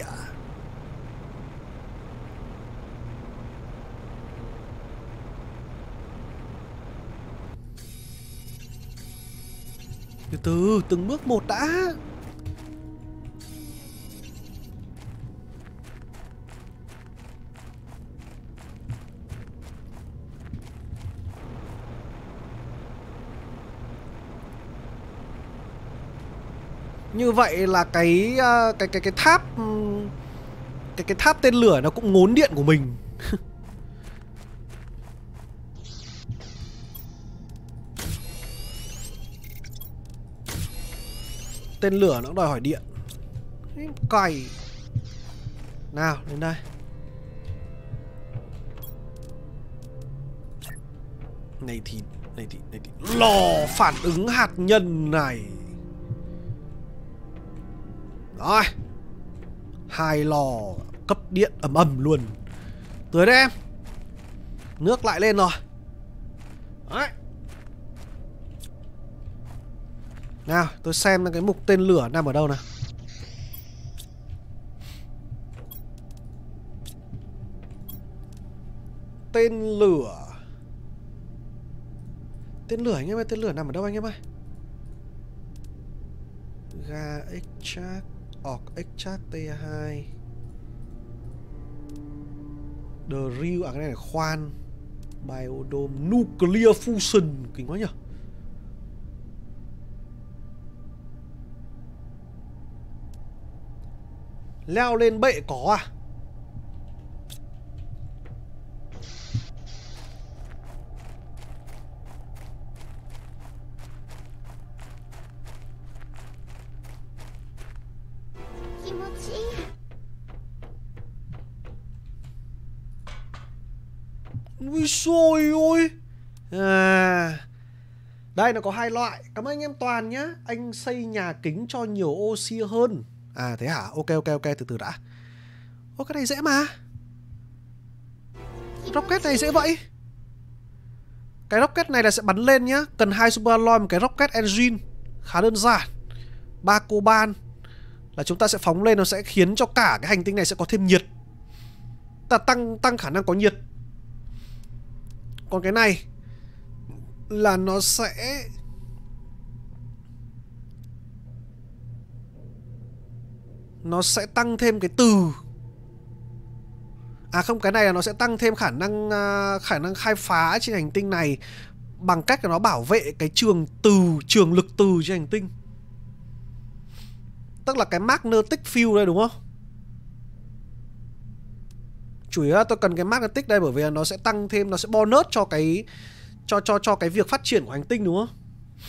Từ từ, từng bước một đã. Như vậy là cái cái cái cái tháp cái cái tháp tên lửa nó cũng ngốn điện của mình. Tên lửa nó cũng đòi hỏi điện. Cày. Nào, đến đây. Này thì này thì này thì lò phản ứng hạt nhân này. Rồi. Hai lò cấp điện ầm ầm luôn. Tới đây em. Nước lại lên rồi. Đấy. Nào, tôi xem cái mục tên lửa nằm ở đâu nào. Tên lửa. Tên lửa anh em ơi, tên lửa nằm ở đâu anh em ơi? Ga Extract, Orc Extract T hai. The Real, à cái này là khoan. Biodome, Nuclear Fusion, kinh quá nhỉ. Leo lên bệ có à? Ui xôi ôi. À, đây nó có hai loại. Cảm ơn anh em Toàn nhá. Anh xây nhà kính cho nhiều oxy hơn. À thế hả? Ok ok ok, từ từ đã. Ô cái này dễ mà. Rocket này dễ vậy. Cái rocket này là sẽ bắn lên nhá. Cần hai super alloy, một cái rocket engine. Khá đơn giản. Ba coban là chúng ta sẽ phóng lên, nó sẽ khiến cho cả cái hành tinh này sẽ có thêm nhiệt. Ta tăng tăng khả năng có nhiệt. Còn cái này là nó sẽ Nó sẽ tăng thêm cái từ. À không, cái này là nó sẽ tăng thêm khả năng uh, khả năng khai phá trên hành tinh này bằng cách là nó bảo vệ cái trường từ, trường lực từ trên hành tinh. Tức là cái magnetic field đây đúng không? Chủ yếu là tôi cần cái magnetic đây bởi vì là nó sẽ tăng thêm, nó sẽ bonus cho cái cho cho cho cái việc phát triển của hành tinh đúng không?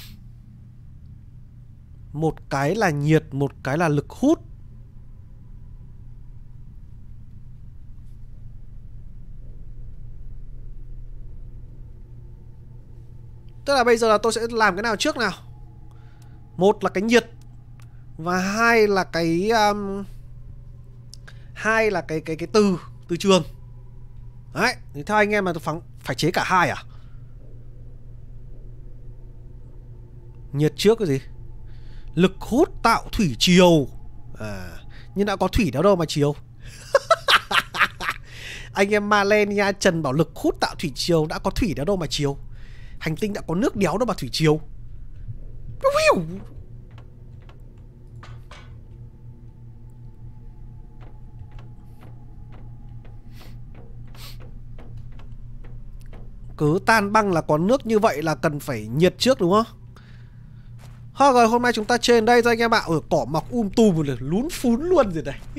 Một cái là nhiệt, một cái là lực hút. Tức là bây giờ là tôi sẽ làm cái nào trước nào? Một là cái nhiệt và hai là cái um, hai là cái cái cái từ từ trường. Đấy, thì theo anh em mà tôi phóng phải chế cả hai à? Nhiệt trước cái gì? Lực hút tạo thủy triều. À, nhưng đã có thủy đâu đâu mà chiều. Anh em Malen nha, Trần bảo lực hút tạo thủy triều, đã có thủy đâu đâu mà chiều. Hành tinh đã có nước đéo đâu mà thủy triều. Cứ tan băng là có nước như vậy là cần phải nhiệt trước đúng không? Thôi rồi, hôm nay chúng ta trên đây thôi anh em ạ. Ở cỏ mọc um tùm một lượt, lún phún luôn rồi này.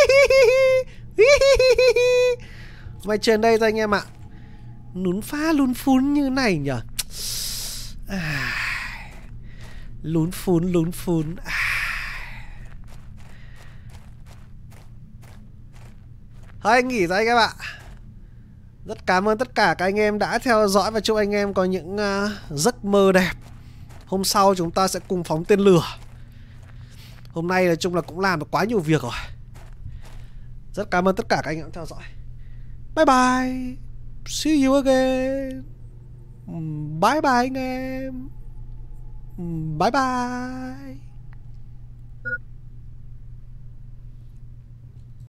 Hôm nay trên đây thôi anh em ạ. Lún phá lún phún như này nhỉ. À, lún phún lún phún. À. Thôi anh nghỉ rồi anh em ạ. Rất cảm ơn tất cả các anh em đã theo dõi và chúc anh em có những uh, giấc mơ đẹp. Hôm sau chúng ta sẽ cùng phóng tên lửa. Hôm nay nói chung là cũng làm được quá nhiều việc rồi. Rất cảm ơn tất cả các anh em theo dõi. Bye bye. See you again. Bye bye anh em. Bye bye.